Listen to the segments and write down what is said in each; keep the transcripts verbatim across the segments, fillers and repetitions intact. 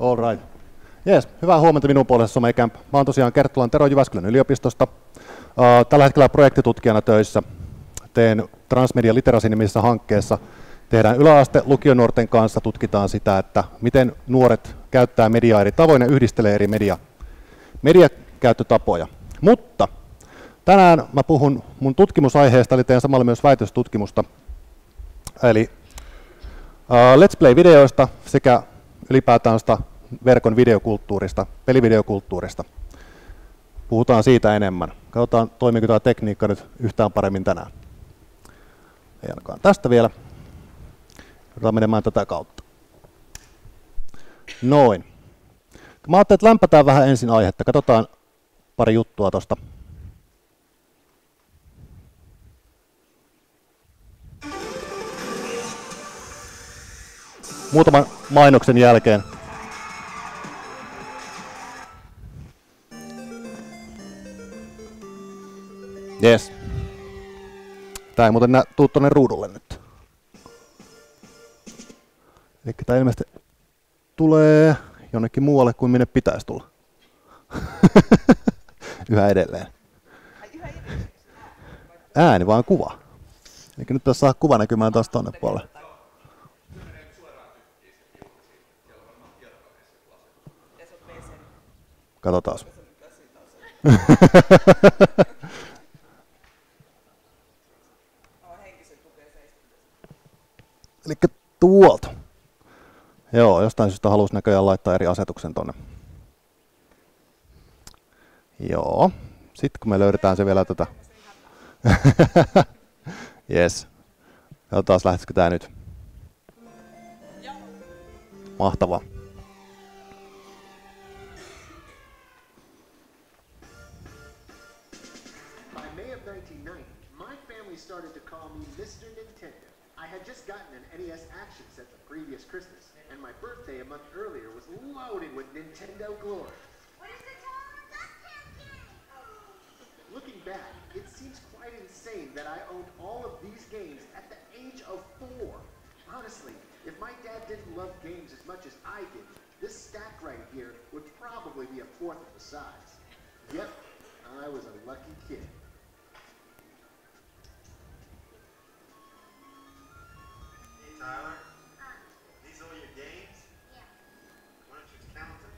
All right. Jees, hyvää huomenta minun puolesta Somecamp. Mä oon tosiaan Kerttulan Tero Jyväskylän yliopistosta. Tällä hetkellä projektitutkijana töissä. Teen Transmedia Literacy-nimisessä hankkeessa. Tehdään yläaste lukionuorten kanssa, tutkitaan sitä, että miten nuoret käyttää mediaa eri tavoin ja yhdistelee eri media, mediakäyttötapoja. Mutta tänään mä puhun mun tutkimusaiheesta, eli teen samalla myös väitöstutkimusta. Eli uh, Let's Play-videoista sekä ylipäätään sitä verkon videokulttuurista, pelivideokulttuurista. Puhutaan siitä enemmän. Katsotaan, toimiiko tämä tekniikka nyt yhtään paremmin tänään. Ei ainakaan tästä vielä. Otetaan menemään tätä kautta. Noin. Mä ajattelin, että lämpätään vähän ensin aihetta. Katsotaan pari juttua tuosta. Muutaman mainoksen jälkeen. Yes. Tää ei muuten tuu tonne ruudulle nyt. Eli tää ilmeisesti tulee jonnekin muualle kuin minne pitäisi tulla. Yhä edelleen. Ääni vaan kuva. Eli nyt tässä saa kuva näkymään taas tonne puolelle. Katsotaan. Eli tuolta. Joo, jostain syystä halusi näköjään laittaa eri asetuksen tonne. Joo. Sitten kun me löydetään se vielä tätä. Yes. Katsotaan, lähtisikö tää nyt. Mahtavaa. Christmas, and my birthday a month earlier was loaded with Nintendo glory. What is the time of that campaign? Looking back, it seems quite insane that I owned all of these games at the age of four. Honestly, if my dad didn't love games as much as I did, this stack right here would probably be a fourth of the size. Yep, I was a lucky kid. Hey, Tyler. All your games? Yeah. Why don't you count them?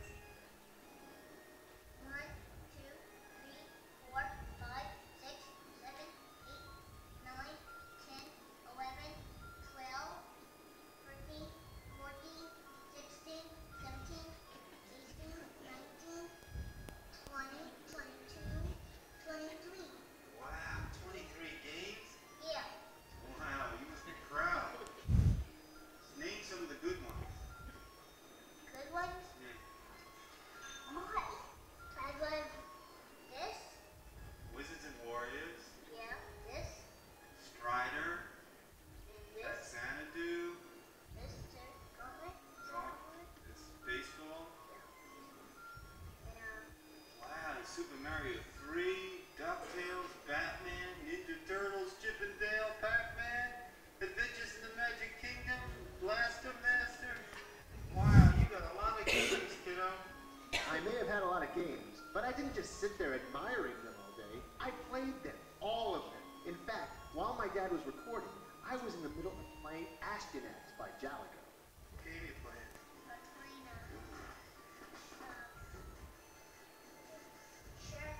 One, two, three, four, five, six, seven, eight, nine, ten, eleven, twelve, thirteen, fourteen, sixteen, seventeen, eighteen, nineteen, twenty, twenty-two, twenty-three. Wow, twenty-three games? Yeah. Wow, you must be proud. Name some of the good ones. Good ones? Yeah. What? I love this. Wizards and Warriors. Yeah, this. Strider. And this. Got Xanadu. Mister Gauntlet. Gauntlet. It's baseball. And, um, Wow, Super Mario three, DuckTales, Batman, Ninja Turtles, Chip and Dale, Pac-Man, Adventures in the Magic Kingdom, Blaster Master. Wow, you got a lot of games, kiddo. I may have had a lot of games, but I didn't just sit there admiring them all day. I played them, all of them. In fact, while my dad was recording, I was in the middle of playing Ashtonats by Jalico. What game are you playing? Katrina. Um, Sheriff.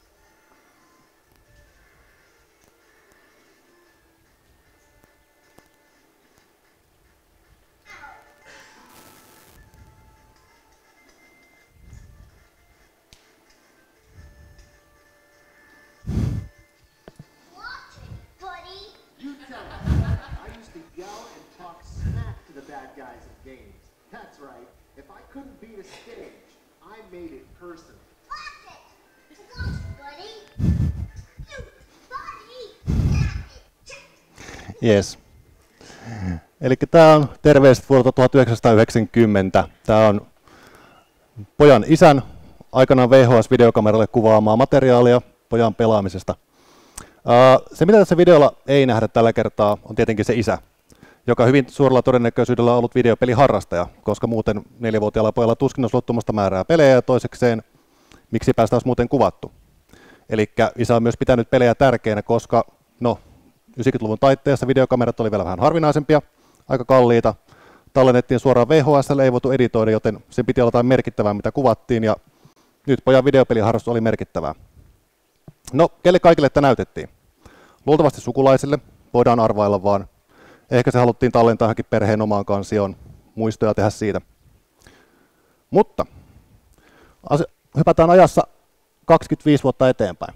Watch it, buddy. You tell me. I used to yell and talk smack to the bad guys in games. That's right. If I couldn't beat a stage, I made it personal. Watch it. Watch it, buddy. You, buddy. Yes. Eli tämä on terveiset vuodelta tuhatyhdeksänsataayhdeksänkymmentä. Tämä on pojan isän aikanaan V H S-videokameralle kuvaamaa materiaalia pojan pelaamisesta. Se, mitä tässä videolla ei nähdä tällä kertaa, on tietenkin se isä. joka hyvin suurella todennäköisyydellä on ollut videopeliharrastaja, koska muuten neljävuotiaalla pojalla tuskin olisi lottumasta määrää pelejä ja toisekseen miksi päästä olisi muuten kuvattu. Eli isä on myös pitänyt pelejä tärkeänä, koska no, yhdeksänkymmentäluvun taitteessa videokamerat oli vielä vähän harvinaisempia, aika kalliita. Tallennettiin suoraan V H S:lle, ei voitu editoida, joten se piti olla jotain merkittävää, mitä kuvattiin, ja nyt pojan videopeliharrastus oli merkittävää. No, kelle kaikille tämä näytettiin? Luultavasti sukulaisille, voidaan arvailla vaan. Ehkä se haluttiin tallentaa johonkin perheen omaan kansioon, muistoja tehdä siitä. Mutta hypätään ajassa kaksikymmentäviisi vuotta eteenpäin.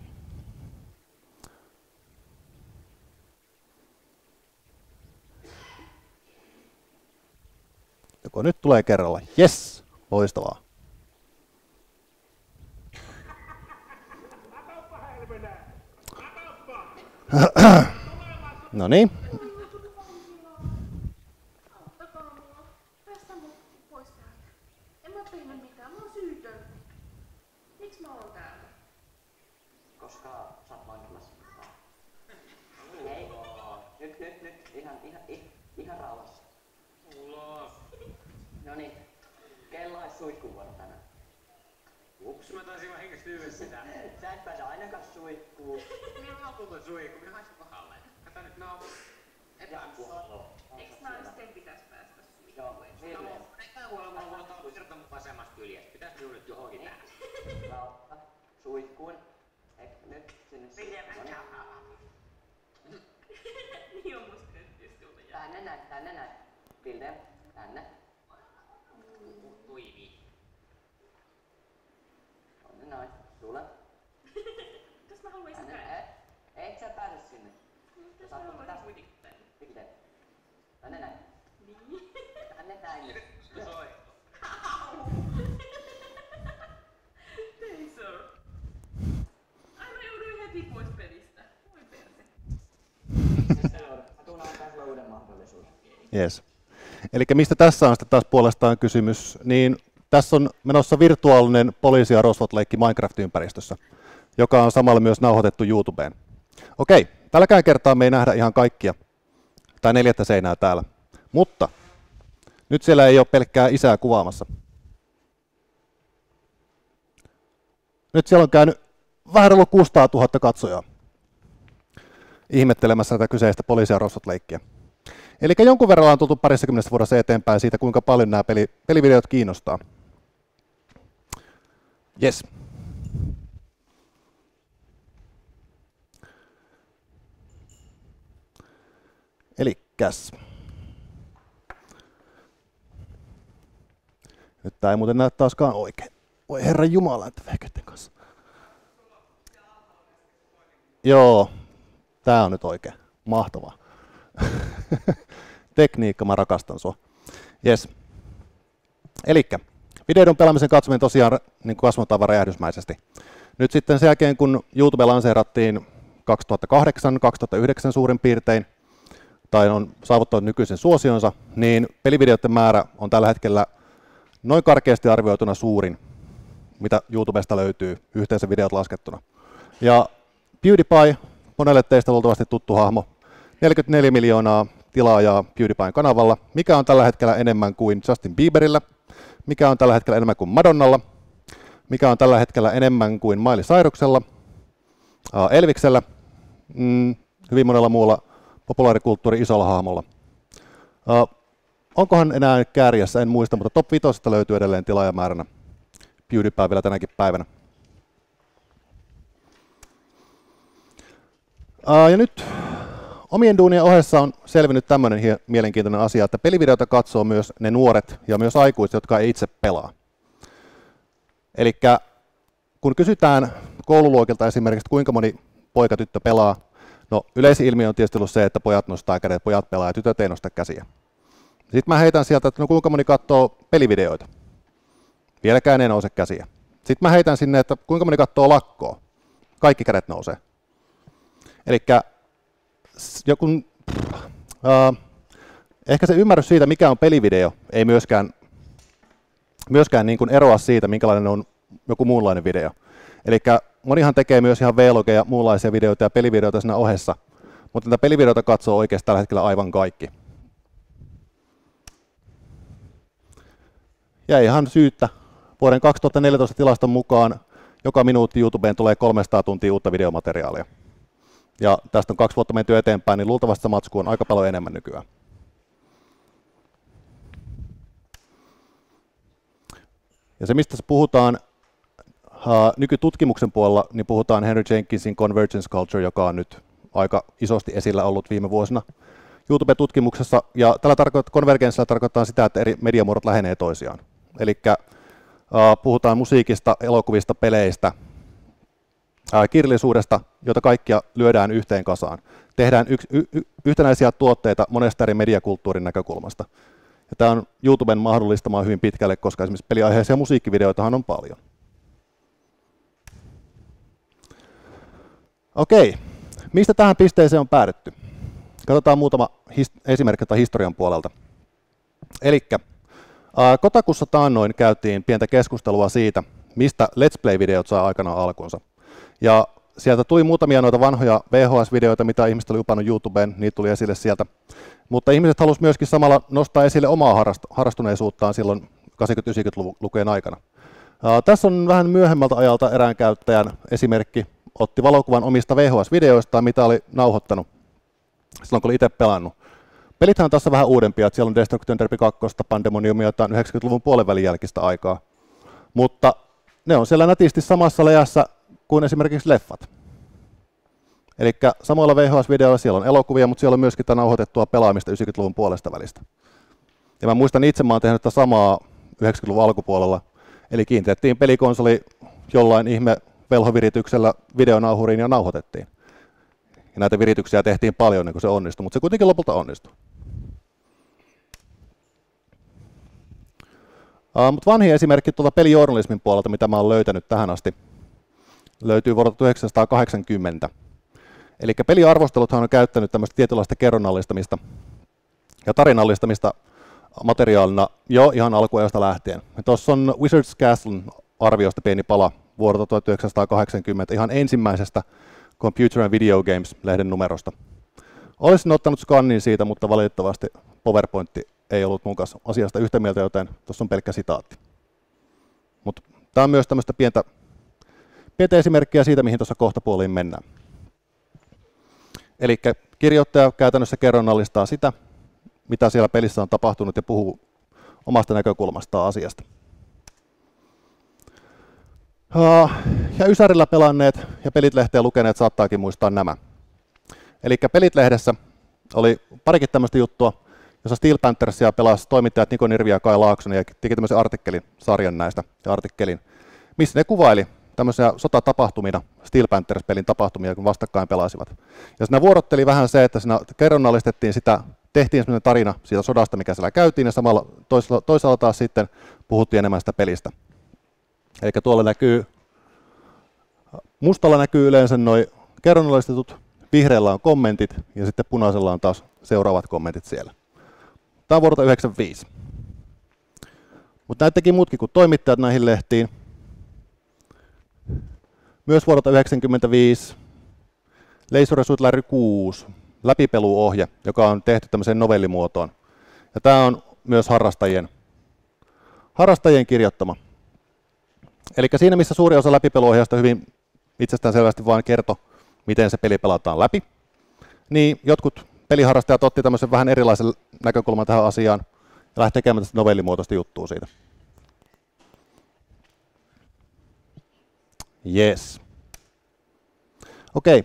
Joko nyt tulee kerralla. Yes, loistavaa. No niin. Auttakaa mua. Päästä mut pois täältä. En mä tehnyt mitään. Mä oon syytön. Miksi mä oon täällä? Koska sä oot vankilassa. Ei oo. Nyt, nyt, nyt. Ihan, ihan, ihan, ihan rauhassa. Ulos. Noniin. Kello olisi suihkuvuoro tänään. Ups, mä taisin vahingossa lyödä sitä. Sä et pääse ainakaan suihkuun. Minä lopulta suihku, minä haistan pahalle. Kato nyt naamu. Epäkuolo. Eiks naisten pitäis päästä Joo, suihkuun? Ville. Eikä huolella, mulla on ollut irta mun vasemmasta kyljessä. Pitäis minun nyt johonkin tää. Lautta. Suihkuun. Eikö nyt sinne suihkuun? Niin on musta nyt just tullut jää. Tänne näin, tänne näin. Ville, tänne. Tuivi. Tänne noin. Tule. Jos mä haluaisin Tänne. käydä. Et, et sä pääse sinne. Jos mä haluaisin kuitenkin tänne. Ville. Tänne näin. Niin. Tänne näin. No soi. Ei sir. Ai mä jouduin heti pois pelistä. Voi perse. Mä tuun antaa sulle uuden mahdollisuuden. Yes. Eli mistä tässä on sitten taas puolestaan kysymys, niin tässä on menossa virtuaalinen poliisi- ja rosvot-leikki Minecraft-ympäristössä, joka on samalla myös nauhoitettu YouTubeen. Okei, tälläkään kertaa me ei nähdä ihan kaikkia, tai neljättä seinää täällä, mutta nyt siellä ei ole pelkkää isää kuvaamassa. Nyt siellä on käynyt vähän reilu kuusisataatuhatta katsojaa ihmettelemässä tätä kyseistä poliisi- ja rosvot-leikkiä. Eli jonkun verran on tultu parissakymmenessä vuodessa eteenpäin siitä, kuinka paljon nämä peli, pelivideot kiinnostaa. Yes. Elikkäs. Nyt tää ei muuten näy taaskaan oikein. Voi herran jumala, että vehkeiden kanssa. Joo, tää on nyt oikein. Mahtavaa. Tekniikka, mä rakastan sua. Yes. Elikkä, videoiden pelaamisen katsominen tosiaan niin kasvataan räjähdysmäisesti. Nyt sitten sen jälkeen, kun YouTube lanseerattiin kaksituhattakahdeksan kaksituhattayhdeksän suurin piirtein, tai on saavuttanut nykyisen suosionsa, niin pelivideoiden määrä on tällä hetkellä noin karkeasti arvioituna suurin, mitä YouTubesta löytyy yhteensä videot laskettuna. Ja PewDiePie, monelle teistä luultavasti tuttu hahmo, neljäkymmentäneljä miljoonaa tilaajaa PewDiePien kanavalla, mikä on tällä hetkellä enemmän kuin Justin Bieberillä, mikä on tällä hetkellä enemmän kuin Madonnalla, mikä on tällä hetkellä enemmän kuin Miley Cyruksella, Elviksellä, mm, hyvin monella muulla populaarikulttuuri isolla hahmolla. Onkohan enää kärjessä, en muista, mutta top viisi löytyy edelleen tilaajamääränä PewDiePie vielä tänäkin päivänä. Ja nyt omien duunien ohessa on selvinnyt tämmöinen mielenkiintoinen asia, että pelivideota katsoo myös ne nuoret ja myös aikuiset, jotka ei itse pelaa. Eli kun kysytään koululuokilta esimerkiksi, että kuinka moni poika tyttö pelaa, no yleisin ilmiö on tietysti ollut se, että pojat nostaa kädet, pojat pelaa ja tytöt ei nosta käsiä. Sitten mä heitän sieltä, että no kuinka moni katsoo pelivideoita. Vieläkään ei nouse käsiä. Sitten mä heitän sinne, että kuinka moni katsoo lakkoa. Kaikki kädet nousee. Elikkä joku, äh, ehkä se ymmärrys siitä, mikä on pelivideo, ei myöskään, myöskään niin kuin eroa siitä, minkälainen on joku muunlainen video. Eli monihan tekee myös ihan vlogeja, muunlaisia videoita ja pelivideoita siinä ohessa, mutta tätä pelivideota katsoo oikeasti tällä hetkellä aivan kaikki. Ja ihan syyttä. Vuoden kaksituhattaneljätoista tilaston mukaan joka minuutti YouTubeen tulee kolmesataa tuntia uutta videomateriaalia. Ja tästä on kaksi vuotta menty eteenpäin, niin luultavasti se matsku on aika paljon enemmän nykyään. Ja se, mistä puhutaan uh, nykytutkimuksen puolella, niin puhutaan Henry Jenkinsin Convergence Culture, joka on nyt aika isosti esillä ollut viime vuosina YouTube-tutkimuksessa. Ja tällä tarkoittaa, konvergenssilla tarkoittaa sitä, että eri mediamuodot lähenee toisiaan. Eli uh, puhutaan musiikista, elokuvista, peleistä, uh, kirjallisuudesta, jota kaikkia lyödään yhteen kasaan. Tehdään yks, y, y, yhtenäisiä tuotteita monesta eri mediakulttuurin näkökulmasta. Ja tämä on YouTuben mahdollistamaan hyvin pitkälle, koska esimerkiksi peliaiheisia musiikkivideoitahan on paljon. Okei, mistä tähän pisteeseen on päädytty? Katsotaan muutama esimerkki historian puolelta. Elikkä Kotakussa taannoin käytiin pientä keskustelua siitä, mistä Let's Play-videot saa aikanaan alkunsa. Ja sieltä tuli muutamia noita vanhoja V H S-videoita, mitä ihmiset oli upannut YouTubeen, niitä tuli esille sieltä. Mutta ihmiset halusivat myöskin samalla nostaa esille omaa harrastuneisuuttaan silloin kahdeksankymmentä-yhdeksänkymmentälukujen aikana. Ää, tässä on vähän myöhemmältä ajalta erään käyttäjän esimerkki. Otti valokuvan omista V H S-videoistaan, mitä oli nauhoittanut silloin, kun oli itse pelannut. Pelithän on tässä vähän uudempia, että siellä on Destruction Derby kaksi, Pandemoniumia, jotain yhdeksänkymmentäluvun puolen jälkistä aikaa. Mutta ne on siellä nätisti samassa läjässä kuin esimerkiksi leffat. Eli samoilla V H S-videoilla siellä on elokuvia, mutta siellä on myöskin tämä nauhoitettua pelaamista yhdeksänkymmentäluvun puolesta välistä. Ja mä muistan itse, mä oon tehnyt tätä samaa yhdeksänkymmentäluvun alkupuolella. Eli kiinteettiin pelikonsoli jollain ihme velhovirityksellä videonauhuriin ja nauhoitettiin. Ja näitä virityksiä tehtiin paljon, niin kuin se onnistui, mutta se kuitenkin lopulta onnistui. Uh, mutta vanhin esimerkki tuolta pelijournalismin puolelta, mitä mä oon löytänyt tähän asti, löytyy vuodelta tuhatyhdeksänsataakahdeksankymmentä. Eli peliarvosteluthan on käyttänyt tämmöistä tietynlaista kerronnallistamista ja tarinallistamista materiaalina jo ihan alkuajasta lähtien. Tuossa on Wizard's Castlen arviosta pieni pala vuodelta tuhatyhdeksänsataakahdeksankymmentä, ihan ensimmäisestä Computer and Video Games-lehden numerosta. Olisin ottanut skannin siitä, mutta valitettavasti PowerPoint ei ollut mun kanssa asiasta yhtä mieltä, joten tuossa on pelkkä sitaatti. Mutta tämä on myös tämmöistä pientä, pientä esimerkkiä siitä, mihin tuossa kohtapuoliin mennään. Eli kirjoittaja käytännössä kerronnallistaa sitä, mitä siellä pelissä on tapahtunut ja puhuu omasta näkökulmastaan asiasta. Ja Ysärillä pelanneet ja Pelit-lehteä lukeneet saattaakin muistaa nämä. Eli Pelit-lehdessä oli parikin tämmöistä juttua, jossa Steel Panthersia pelasi toimittajat Niko Nirvi ja Kai Laaksonen ja teki tämmöisen artikkelin, sarjan näistä ja artikkelin, missä ne kuvaili tämmöisiä sotatapahtumina, Steel Panthers-pelin tapahtumia, kun vastakkain pelasivat. Ja siinä vuorotteli vähän se, että siinä kerronnallistettiin sitä, tehtiin semmoinen tarina siitä sodasta, mikä siellä käytiin, ja samalla toisella, toisaalta taas sitten puhuttiin enemmän sitä pelistä. Eli tuolla näkyy, mustalla näkyy yleensä nuo kerronnallistetut, vihreällä on kommentit, ja sitten punaisella on taas seuraavat kommentit siellä. Tämä on vuodelta yhdeksänkymmentäviisi. Mutta näitä teki muutkin kuin toimittajat näihin lehtiin. Myös vuodelta yhdeksänkymmentäviisi Laser Suit Larry kuusi, läpipeluohje, joka on tehty tämmöiseen novellimuotoon. Ja tämä on myös harrastajien, harrastajien kirjoittama. Eli siinä, missä suuri osa läpipeluohjausta hyvin itsestäänselvästi vain kertoi, miten se peli pelataan läpi, niin jotkut peliharrastajat otti tämmöisen vähän erilaisen näkökulman tähän asiaan ja lähti tekemään tästä novellimuotoista juttua siitä. Yes. Okei.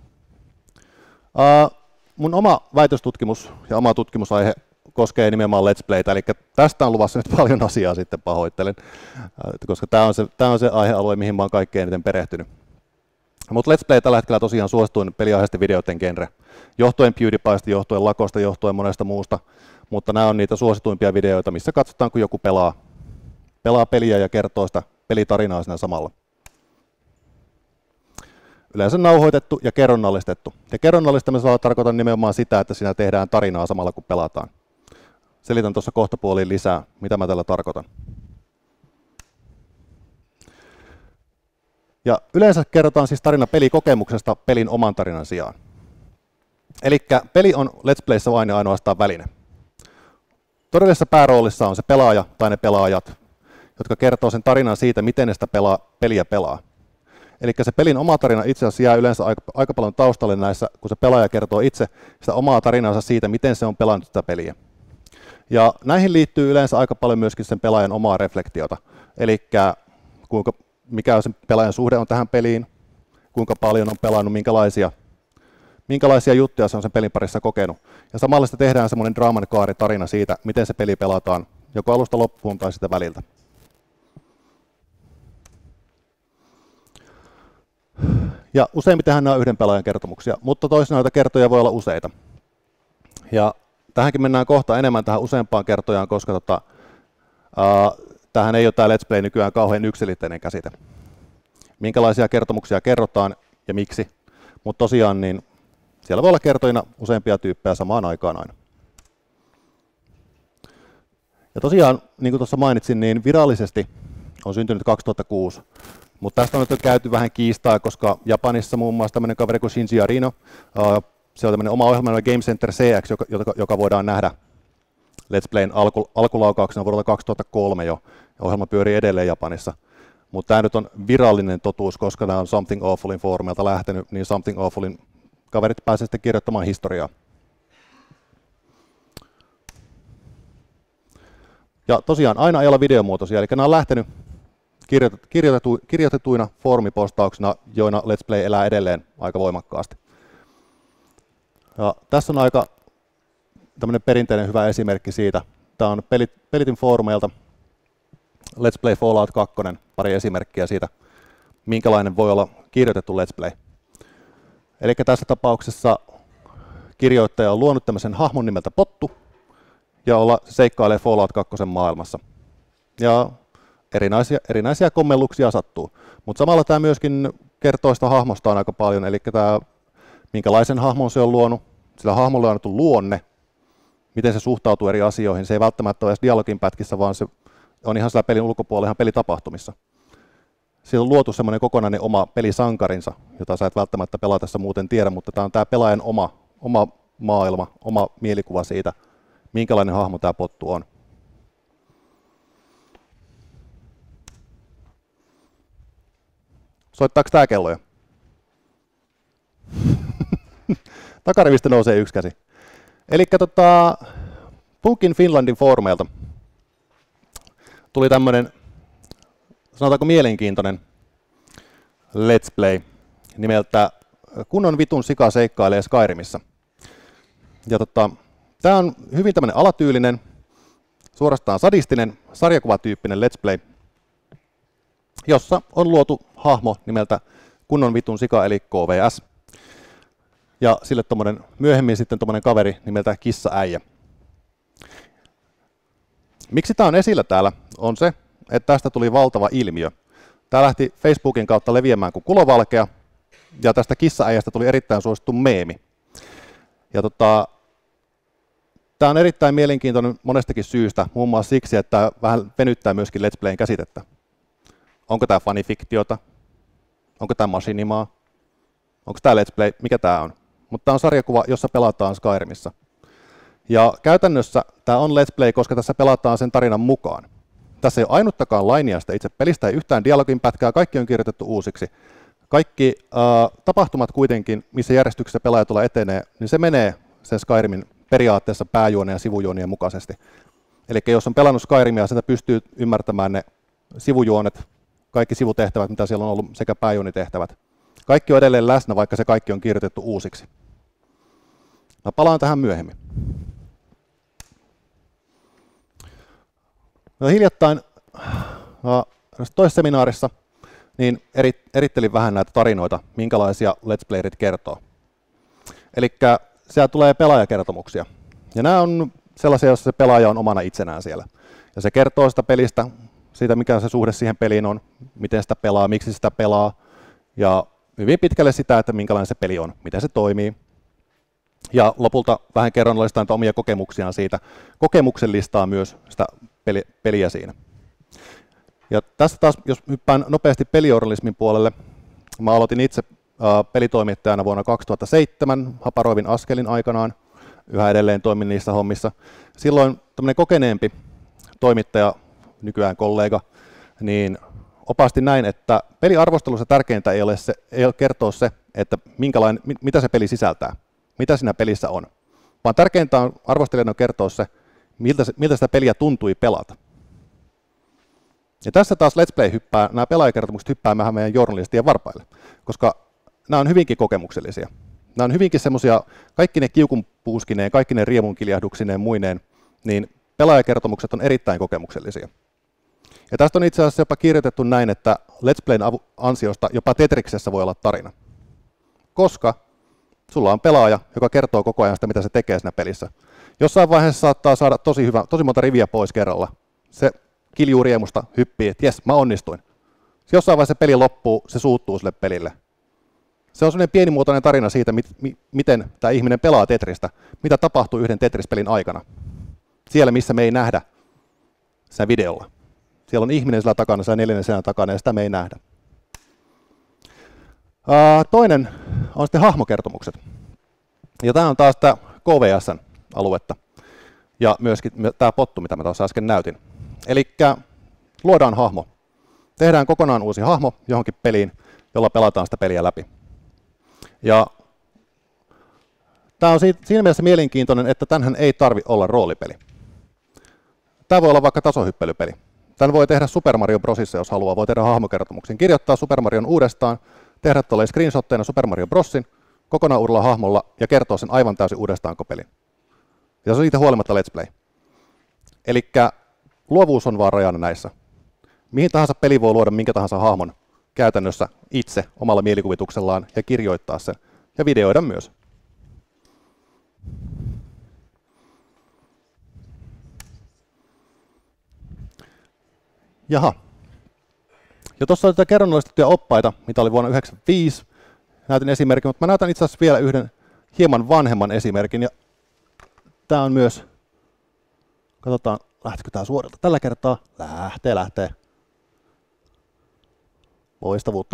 Uh, mun oma väitöstutkimus ja oma tutkimusaihe koskee nimenomaan Let's Playtä, eli tästä on luvassa nyt paljon asiaa sitten, pahoittelen, koska tämä on se, tämä on se aihealue, mihin mä oon kaikkein eniten perehtynyt. Mutta Let's Play tällä hetkellä tosiaan suosituin peliaiheisten videoiden genre, johtuen PewDiePiesta, johtuen Lakosta, johtuen monesta muusta, mutta nämä on niitä suosituimpia videoita, missä katsotaan, kun joku pelaa, pelaa peliä ja kertoo sitä pelitarinaa siinä samalla. Yleensä nauhoitettu ja kerronnallistettu. Ja kerronnallistamisella tarkoitan nimenomaan sitä, että siinä tehdään tarinaa samalla kun pelataan. Selitän tuossa kohtapuoliin lisää, mitä mä tällä tarkoitan. Ja yleensä kerrotaan siis tarina pelikokemuksesta pelin oman tarinan sijaan. Eli peli on Let's Playssä vain ja ainoastaan väline. Todellisessa pääroolissa on se pelaaja tai ne pelaajat, jotka kertoo sen tarinan siitä, miten ne sitä pelaa, peliä pelaa. Eli se pelin oma tarina itse asiassa jää yleensä aika, aika paljon taustalle näissä, kun se pelaaja kertoo itse sitä omaa tarinansa siitä, miten se on pelannut sitä peliä. Ja näihin liittyy yleensä aika paljon myöskin sen pelaajan omaa reflektiota. Eli kuinka, mikä on sen pelaajan suhde on tähän peliin, kuinka paljon on pelannut, minkälaisia, minkälaisia juttuja se on sen pelin parissa kokenut. Ja samalla sitä tehdään semmoinen draaman kaari tarina siitä, miten se peli pelataan, joko alusta loppuun tai sitä väliltä. Ja useimmitenhän nämä on yhden pelaajan kertomuksia, mutta toisina näitä kertoja voi olla useita. Ja tähänkin mennään kohta enemmän tähän useampaan kertojaan, koska tota, ää, tämähän ei ole tämä Let's Play nykyään kauhean yksiselitteinen käsite. Minkälaisia kertomuksia kerrotaan ja miksi, mutta tosiaan niin siellä voi olla kertojina useampia tyyppejä samaan aikaan aina. Ja tosiaan, niin kuin tuossa mainitsin, niin virallisesti on syntynyt kaksituhattakuusi. Mutta tästä on nyt käyty vähän kiistaa, koska Japanissa muun muassa tämmöinen kaveri kuin Shinji Arino, se on tämmöinen oma ohjelma Game Center C X, joka, joka voidaan nähdä Let's Playn alku, alkulaukauksena vuodelta kaksituhattakolme jo. Ohjelma pyörii edelleen Japanissa. Mutta tämä nyt on virallinen totuus, koska nämä on Something Awfulin foorumilta lähtenyt, niin Something Awfulin kaverit pääsevät sitten kirjoittamaan historiaa. Ja tosiaan aina ei olla videomuotoisia, eli nämä on lähtenyt Kirjoitetu, kirjoitetuina foorumipostauksina, joina Let's Play elää edelleen aika voimakkaasti. Ja tässä on aika tämmöinen perinteinen hyvä esimerkki siitä. Tämä on Pelit, Pelitin foorumeilta Let's Play Fallout kaksi, pari esimerkkiä siitä, minkälainen voi olla kirjoitettu Let's Play. Eli tässä tapauksessa kirjoittaja on luonut tämmöisen hahmon nimeltä Pottu, ja olla seikkailee Fallout kaksi maailmassa. Ja Erinäisiä, erinäisiä kommelluksia sattuu, mutta samalla tämä myöskin kertoo sitä hahmostaan aika paljon, eli tämä, minkälaisen hahmon se on luonut, sillä hahmolle on annettu luonne, miten se suhtautuu eri asioihin, se ei välttämättä ole edes dialogin pätkissä, vaan se on ihan sillä pelin ulkopuolella ihan pelitapahtumissa. Siinä on luotu semmoinen kokonainen oma pelisankarinsa, jota sä et välttämättä pelatessa muuten tiedä, mutta tämä on tämä pelaajan oma, oma maailma, oma mielikuva siitä, minkälainen hahmo tämä Pottu on. Soittaako tämä kello jo? Takarivistä nousee yksi käsi. Eli tota, Punkin Finlandin foorumeilta tuli tämmöinen, sanotaanko mielenkiintoinen Let's Play nimeltä Kunnon vitun sika seikkailee Skyrimissa. Ja tota, tämä on hyvin tämmöinen alatyylinen, suorastaan sadistinen, sarjakuvatyyppinen Let's Play, jossa on luotu hahmo nimeltä Kunnon vitun sika eli K V S. Ja sille tommonen, myöhemmin sitten tommonen kaveri nimeltä Kissa-äijä. Miksi tämä on esillä täällä on se, että tästä tuli valtava ilmiö. Tämä lähti Facebookin kautta leviämään kuin kulovalkea, ja tästä Kissa-äijästä tuli erittäin suosittu meemi. Ja tota, tämä on erittäin mielenkiintoinen monestakin syystä, muun muassa siksi, että tämä vähän venyttää myöskin Let's Playn käsitettä. Onko tämä fanifiktiota? Onko tämä machinimaa? Onko tämä Let's Play? Mikä tämä on? Mutta tämä on sarjakuva, jossa pelataan Skyrimissa. Ja käytännössä tämä on Let's Play, koska tässä pelataan sen tarinan mukaan. Tässä ei ole ainuttakaan lainia sitä itse pelistä, ei yhtään dialogin pätkää, kaikki on kirjoitettu uusiksi. Kaikki äh, tapahtumat kuitenkin, missä järjestyksessä pelaaja tulee etenee, niin se menee sen Skyrimin periaatteessa pääjuoneen ja sivujuonien mukaisesti. Eli jos on pelannut Skyrimia, sitä pystyy ymmärtämään ne sivujuonet, kaikki sivutehtävät, mitä siellä on ollut, sekä pääjuonitehtävät. Kaikki on edelleen läsnä, vaikka se kaikki on kirjoitettu uusiksi. Mä palaan tähän myöhemmin. No, hiljattain no, toisessa seminaarissa niin eri, erittelin vähän näitä tarinoita, minkälaisia Let's Playerit kertoo. Eli siellä tulee pelaajakertomuksia. Ja nämä on sellaisia, joissa se pelaaja on omana itsenään siellä. Ja se kertoo sitä pelistä, siitä mikä se suhde siihen peliin on, miten sitä pelaa, miksi sitä pelaa. Ja hyvin pitkälle sitä, että minkälainen se peli on, miten se toimii. Ja lopulta vähän kerronnallistaa niitä omia kokemuksiaan siitä. Kokemuksellistaa myös sitä peli, peliä siinä. Ja tässä taas, jos hyppään nopeasti pelijournalismin puolelle, mä aloitin itse äh, pelitoimittajana vuonna kaksituhattaseitsemän Haparoivin Askelin aikanaan. Yhä edelleen toimin niissä hommissa. Silloin tämmöinen kokeneempi toimittaja, nykyään kollega, niin opasti näin, että peliarvostelussa tärkeintä ei ole, se, ei ole kertoa se, että minkälainen, mitä se peli sisältää, mitä siinä pelissä on, vaan tärkeintä on arvostelijan kertoa se, miltä, se, miltä sitä peliä tuntui pelata. Ja tässä taas Let's Play hyppää, nämä pelaajakertomukset hyppää vähän meidän journalistien varpaille, koska nämä on hyvinkin kokemuksellisia. Nämä on hyvinkin semmoisia, kaikki ne kiukunpuuskineen, kaikki ne riemunkiljahduksineen muineen, niin pelaajakertomukset on erittäin kokemuksellisia. Ja tästä on itse asiassa jopa kirjoitettu näin, että Let's Playn ansiosta jopa Tetriksessä voi olla tarina. Koska sulla on pelaaja, joka kertoo koko ajan sitä, mitä se tekee siinä pelissä. Jossain vaiheessa saattaa saada tosi, hyvä, tosi monta riviä pois kerralla. Se kiljuu riemusta, hyppii, että jes, mä onnistuin. Jossain vaiheessa peli loppuu, se suuttuu sille pelille. Se on sellainen pienimuotoinen tarina siitä, mit, mi, miten tämä ihminen pelaa Tetristä, mitä tapahtuu yhden Tetris-pelin aikana. Siellä, missä me ei nähdä sen videolla. Siellä on ihminen sillä takana, siellä neljännen seinän takana, ja sitä me ei nähdä. Uh, toinen on sitten hahmokertomukset. Ja tämä on taas tämä K V S-aluetta. Ja myöskin tämä pottu, mitä mä tuossa äsken näytin. Eli luodaan hahmo. Tehdään kokonaan uusi hahmo johonkin peliin, jolla pelataan sitä peliä läpi. Ja tämä on siinä mielessä mielenkiintoinen, että tämänhän ei tarvi olla roolipeli. Tämä voi olla vaikka tasohyppelypeli. Tämän voi tehdä Super Mario Brosissa, jos haluaa. Voi tehdä hahmokertomuksen. Kirjoittaa Super Marion uudestaan, tehdä tuolle screenshotteina Super Mario Brosin kokonaan uudella hahmolla ja kertoa sen aivan täysin uudestaan koko pelin. Ja se on siitä huolimatta Let's Play. Eli luovuus on vaan rajana näissä. Mihin tahansa peli voi luoda minkä tahansa hahmon käytännössä itse omalla mielikuvituksellaan ja kirjoittaa sen ja videoida myös. Jaha. Ja tuossa oli kerronnallistettuja oppaita, mitä oli vuonna yhdeksänkymmentäviisi. Näytin esimerkin, mutta mä näytän itse asiassa vielä yhden hieman vanhemman esimerkin. Ja tämä on myös, katsotaan, lähtikö tämä suorilta tällä kertaa. Lähtee, lähtee. Loistavuutta.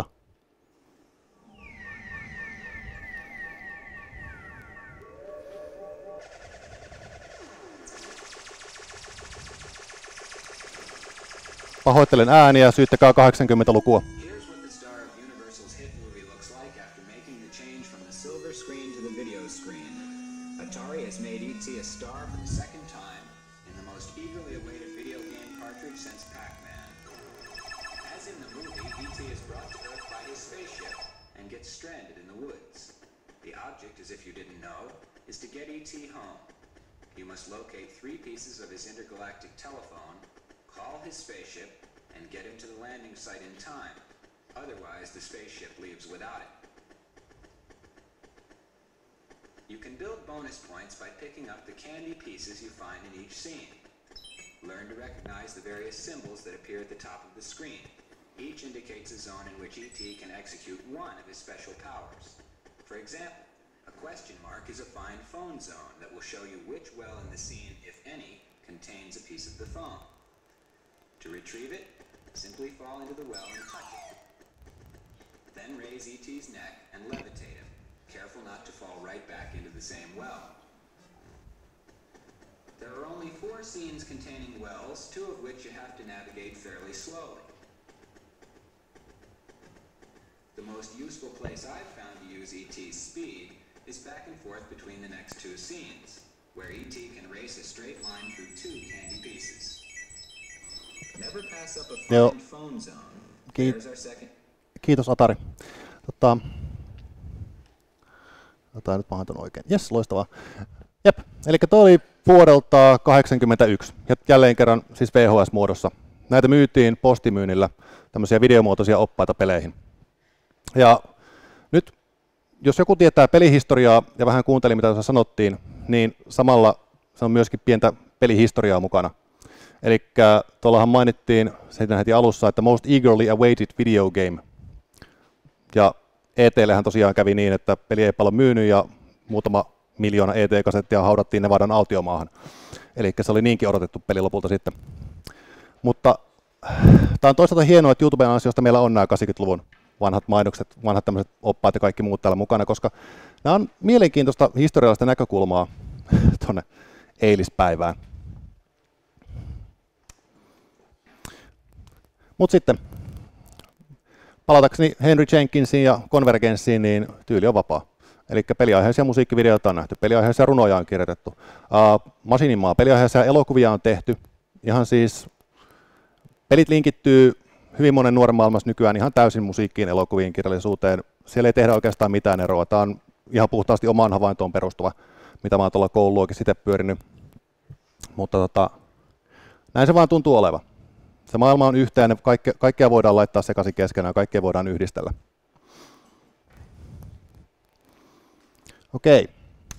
Pahoittelen ääniä, syyttäkää kahdeksankymmentälukua. Here's what the star of Universal's hit movie looks like after making the change from the silver screen to the video screen. Atari has made E T a star for the second time in the most eagerly awaited video game cartridge since Pac-Man. As in the movie, E T is brought to Earth by his spaceship and gets stranded in the woods. The object, as if you didn't know, is to get E T home. You must locate three pieces of his intergalactic telephone, call his spaceship, and get him to the landing site in time. Otherwise, the spaceship leaves without it. You can build bonus points by picking up the candy pieces you find in each scene. Learn to recognize the various symbols that appear at the top of the screen. Each indicates a zone in which E T can execute one of his special powers. For example, a question mark is a find phone zone that will show you which well in the scene, if any, contains a piece of the phone. To retrieve it, simply fall into the well and touch it. Then raise E T's neck and levitate him, careful not to fall right back into the same well. There are only four scenes containing wells, two of which you have to navigate fairly slowly. The most useful place I've found to use E T's speed is back and forth between the next two scenes, where E T can race a straight line through two candy pieces. Never pass up a Joo. find phone zone. Ki- There's our second. Kiitos Atari. Tota, Jotain nyt pahoitan oikein. Jes, loistavaa. Jep, eli toi oli vuodelta kahdeksankymmentäyksi. Ja jälleen kerran siis V H S-muodossa. Näitä myytiin postimyynnillä, tämmöisiä videomuotoisia oppaita peleihin. Ja nyt, jos joku tietää pelihistoriaa ja vähän kuunteli, mitä tuossa sanottiin, niin samalla se on myöskin pientä pelihistoriaa mukana. Eli tuollahan mainittiin siitä heti alussa, että most eagerly awaited video game. Ja E T:llähän tosiaan kävi niin, että peli ei paljon myynyt ja muutama miljoona E T-kasettia haudattiin Nevadan autiomaahan. Eli se oli niinkin odotettu peli lopulta sitten. Mutta tämä on toisaalta hienoa, että YouTuben ansiosta meillä on nämä kahdeksankymmentäluvun vanhat mainokset, vanhat tämmöiset oppaat ja kaikki muut täällä mukana, koska nämä on mielenkiintoista historiallista näkökulmaa tuonne eilispäivään. Mutta sitten palatakseni Henry Jenkinsiin ja Convergenssiin, niin tyyli on vapaa. Eli peliaiheisia musiikkivideoita on nähty, peliaiheisia runoja on kirjoitettu, uh, Masinimaa, peliaiheisia elokuvia on tehty. Ihan siis pelit linkittyy hyvin monen nuoren maailmassa nykyään ihan täysin musiikkiin, elokuviin, kirjallisuuteen. Siellä ei tehdä oikeastaan mitään eroa. Tämä on ihan puhtaasti omaan havaintoon perustuva, mitä mä oon tuolla kouluakin sitten pyörinyt. Mutta tota, näin se vaan tuntuu oleva. Se maailma on yhteen, kaikkea, kaikkea voidaan laittaa sekaisin keskenään, kaikkea voidaan yhdistellä. Okei.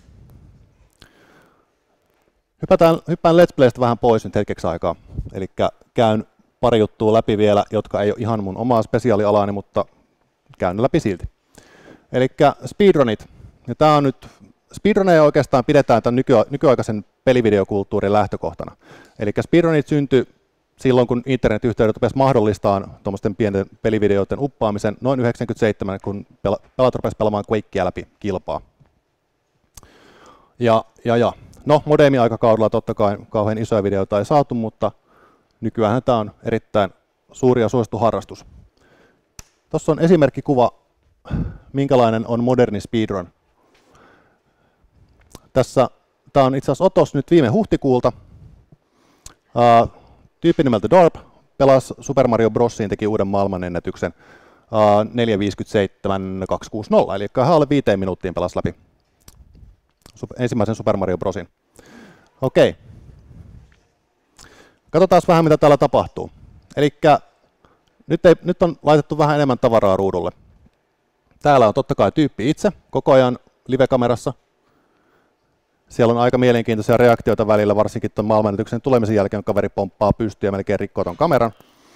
Hypätään, hyppään Let's Playstä vähän pois nyt hetkeksi aikaa. Eli käyn pari juttua läpi vielä, jotka ei ole ihan mun omaa spesiaalialaani, mutta käyn ne läpi silti. Eli speedrunit. Ja tää on nyt, speedruneja oikeastaan pidetään tämän nyky, nykyaikaisen pelivideokulttuurin lähtökohtana. Eli speedrunit syntyi silloin, kun internetyhteydet rupesi mahdollistamaan tuommoisten pienten pelivideoiden uppaamisen noin yhdeksänkymmentäseitsemän, kun pelat rupesi pelaamaan Quakea läpi kilpaa. Ja, ja, ja. No, modemi-aikakaudella totta kai kauhean isoja videoita ei saatu, mutta nykyään tämä on erittäin suuri ja suosittu harrastus. Tuossa on esimerkkikuva, minkälainen on moderni speedrun. Tässä, tämä on itse asiassa otos nyt viime huhtikuulta. Uh, tyyppi nimeltä Darp pelasi Super Mario Brosiin, teki uuden maailmanennätyksen uh, neljä viisikymmentäseitsemän kaksisataakuusikymmentä, eli hän alle viiteen minuuttiin pelasi läpi ensimmäisen Super Mario Brosin. Okei. Katsotaan vähän, mitä täällä tapahtuu. Elikkä nyt, ei, nyt on laitettu vähän enemmän tavaraa ruudulle. Täällä on totta kai tyyppi itse, koko ajan live-kamerassa. Siellä on aika mielenkiintoisia reaktioita välillä, varsinkin tuon maailmanennätyksen tulemisen jälkeen, kun kaveri pomppaa pystyä ja melkein rikkoo ton kameran.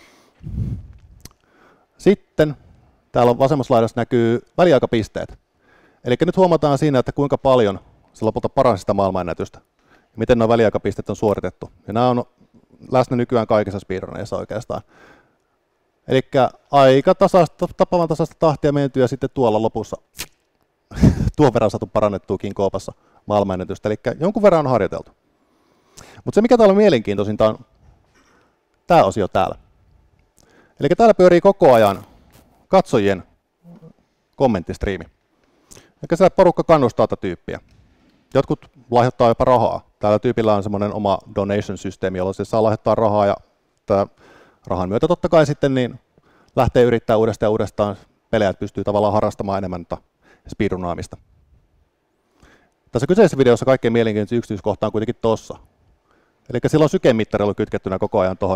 Sitten täällä on vasemmassa laidassa näkyy väliaikapisteet. Eli nyt huomataan siinä, että kuinka paljon se lopulta paransi sitä maailmanennätystä. Miten nuo väliaikapisteet on suoritettu. Ja nämä on läsnä nykyään kaikissa speedruneissa oikeastaan. Eli aika tasaista, tapavan tasaista tahtia mentyä sitten tuolla lopussa. Tuon verran saatu parannettua King Koopassa maailmanennätystä. Eli jonkun verran on harjoiteltu. Mutta se mikä täällä on mielenkiintoisinta on tämä osio täällä. Eli täällä pyörii koko ajan katsojien kommenttistriimi. Eli siellä porukka kannustaa tätä tyyppiä. Jotkut lahjoittaa jopa rahaa. Täällä tyypillä on semmoinen oma donation-systeemi, jolla se saa lahjoittaa rahaa ja rahan myötä totta kai sitten niin lähtee yrittää uudestaan ja uudestaan pelejä, että pystyy tavallaan harrastamaan enemmän speedrunaamista. Tässä kyseisessä videossa kaikkein mielenkiintoisin yksityiskohta on kuitenkin tossa. Eli sillä on sykemittari ollut kytkettynä koko ajan tuohon.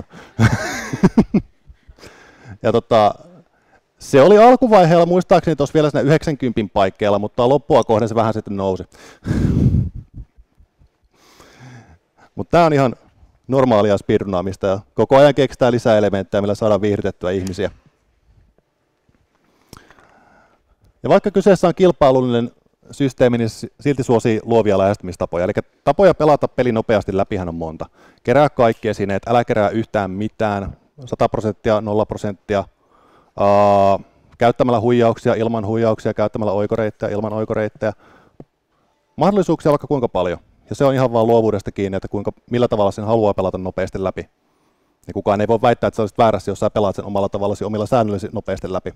Ja tota, se oli alkuvaiheella muistaakseni tuossa vielä siinä yhdeksänkymmentä paikkeilla, mutta loppua kohden se vähän sitten nousi. Mutta tämä on ihan normaalia speedrunaamista ja koko ajan keksitään lisää elementtejä, millä saadaan viihdytettyä ihmisiä. Ja vaikka kyseessä on kilpailullinen systeemi, niin silti suosii luovia lähestymistapoja. Eli tapoja pelata peli nopeasti läpihän on monta. Kerää kaikki esineet, älä kerää yhtään mitään, sata prosenttia, nolla prosenttia. Uh, käyttämällä huijauksia, ilman huijauksia, käyttämällä oikoreittejä, ilman oikoreittejä. Mahdollisuuksia vaikka kuinka paljon. Ja se on ihan vaan luovuudesta kiinni, että kuinka, millä tavalla sen haluaa pelata nopeasti läpi. Ja kukaan ei voi väittää, että sä olisit väärässä, jos sä pelaat sen omalla tavallasi omilla säännöllisesti nopeasti läpi.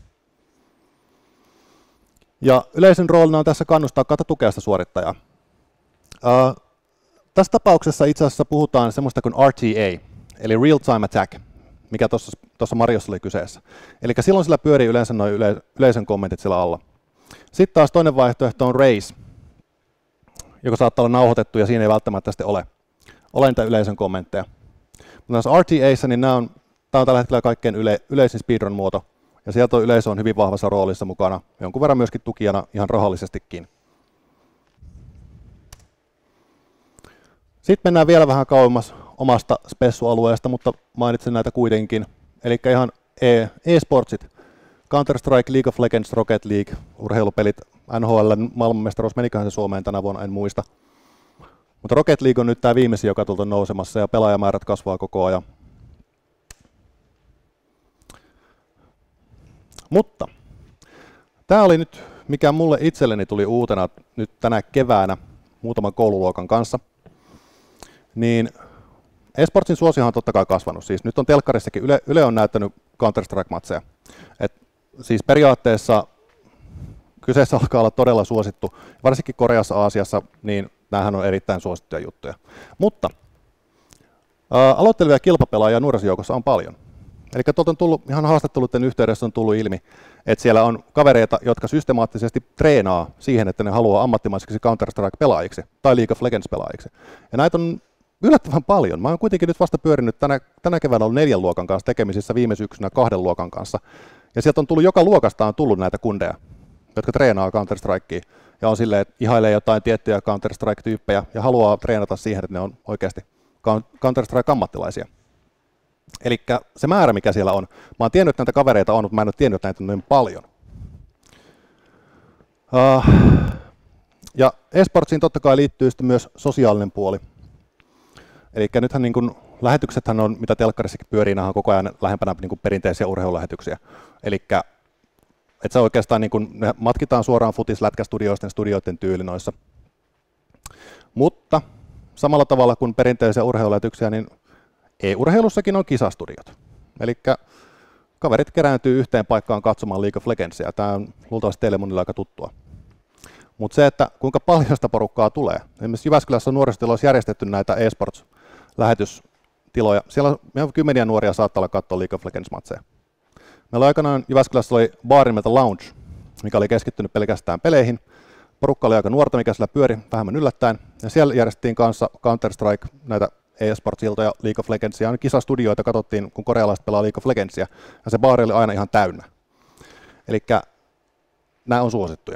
Ja yleisen roolina on tässä kannustaa kautta tukea sitä suorittajaa. Uh, tässä tapauksessa itse asiassa puhutaan semmoista kuin R T A, eli Real Time Attack, mikä tuossa Mariossa oli kyseessä. Eli silloin sillä pyörii yleensä noin yle, yleisön kommentit sillä alla. Sitten taas toinen vaihtoehto on Race, joka saattaa olla nauhoitettu ja siinä ei välttämättä sitten ole, ole niitä yleisön kommentteja. Mutta näissä R T A:ssa niin nämä on, tämä on tällä hetkellä kaikkein yle, yleisin speedrun-muoto. Ja sieltä on yleisö on hyvin vahvassa roolissa mukana, jonkun verran myöskin tukijana ihan rahallisestikin. Sitten mennään vielä vähän kauemmas omasta spessualueesta, mutta mainitsen näitä kuitenkin. Eli ihan e-sportsit. Counter-Strike, League of Legends, Rocket League, urheilupelit, N H L, maailmanmestaruus, meniköhän se Suomeen tänä vuonna, en muista. Mutta Rocket League on nyt tämä viimeisin, joka tuolta nousemassa ja pelaajamäärät kasvaa koko ajan. Mutta tämä oli nyt, mikä mulle itselleni tuli uutena nyt tänä keväänä muutaman koululuokan kanssa. Niin eSportsin suosiohan on totta kai kasvanut. Siis nyt on telkkarissakin, Yle, Yle on näyttänyt Counter-Strike-matseja. Et siis periaatteessa kyseessä alkaa olla todella suosittu. Varsinkin Koreassa, Aasiassa, niin näähän on erittäin suosittuja juttuja. Mutta ää, aloittelevia kilpapelaajia nuorisojoukossa on paljon. Eli tuolta on tullut, ihan haastatteluiden yhteydessä on tullut ilmi, että siellä on kavereita, jotka systemaattisesti treenaa siihen, että ne haluaa ammattimaisiksi Counter-Strike-pelaajiksi tai League of Legends-pelaajiksi. Ja näitä on yllättävän paljon. Mä oon kuitenkin nyt vasta pyörinyt tänä, tänä keväänä ollut neljän luokan kanssa tekemisissä, viime syksynä kahden luokan kanssa. Ja sieltä on tullut, joka luokasta on tullut näitä kundeja, jotka treenaa Counter-Strikea. Ja on silleen, että ihailee jotain tiettyjä Counter-Strike-tyyppejä ja haluaa treenata siihen, että ne on oikeasti Counter-Strike-ammattilaisia. Eli se määrä, mikä siellä on. Mä oon tiennyt, että näitä kavereita on, mutta mä en ole tiennyt, että näitä on niin paljon. Uh, ja eSportsiin totta kai liittyy sitten myös sosiaalinen puoli. Eli nythän niin kun, lähetyksethän on, mitä telkkarissakin pyörii, nämä on koko ajan lähempänä niin kun perinteisiä urheilulähetyksiä. Eli että se oikeastaan niin kun, ne matkitaan suoraan futis-lätkästudioisten studioiden tyyli noissa. Mutta samalla tavalla kuin perinteisiä urheilulähetyksiä, niin e-urheilussakin on kisastudiot. Eli kaverit kerääntyy yhteen paikkaan katsomaan League of Legendsia. Tämä on luultavasti teille monilla aika tuttua. Mutta se, että kuinka paljon sitä porukkaa tulee. Esimerkiksi Jyväskylässä on nuorisotiloissa järjestetty näitä eSports-lähetystiloja. Siellä on kymmeniä nuoria saattaa olla katsoa League of Legends-matseja. Meillä aikanaan Jyväskylässä oli baari nimeltä Lounge, mikä oli keskittynyt pelkästään peleihin. Porukka oli aika nuorta, mikä siellä pyöri vähemmän yllättäen. Ja siellä järjestettiin kanssa Counter-Strike, näitä eSports-iltoja, League of Legendsia. Ja kisastudioita katsottiin, kun korealaiset pelaa League of Legendsia. Ja se baari oli aina ihan täynnä. Eli nämä on suosittuja.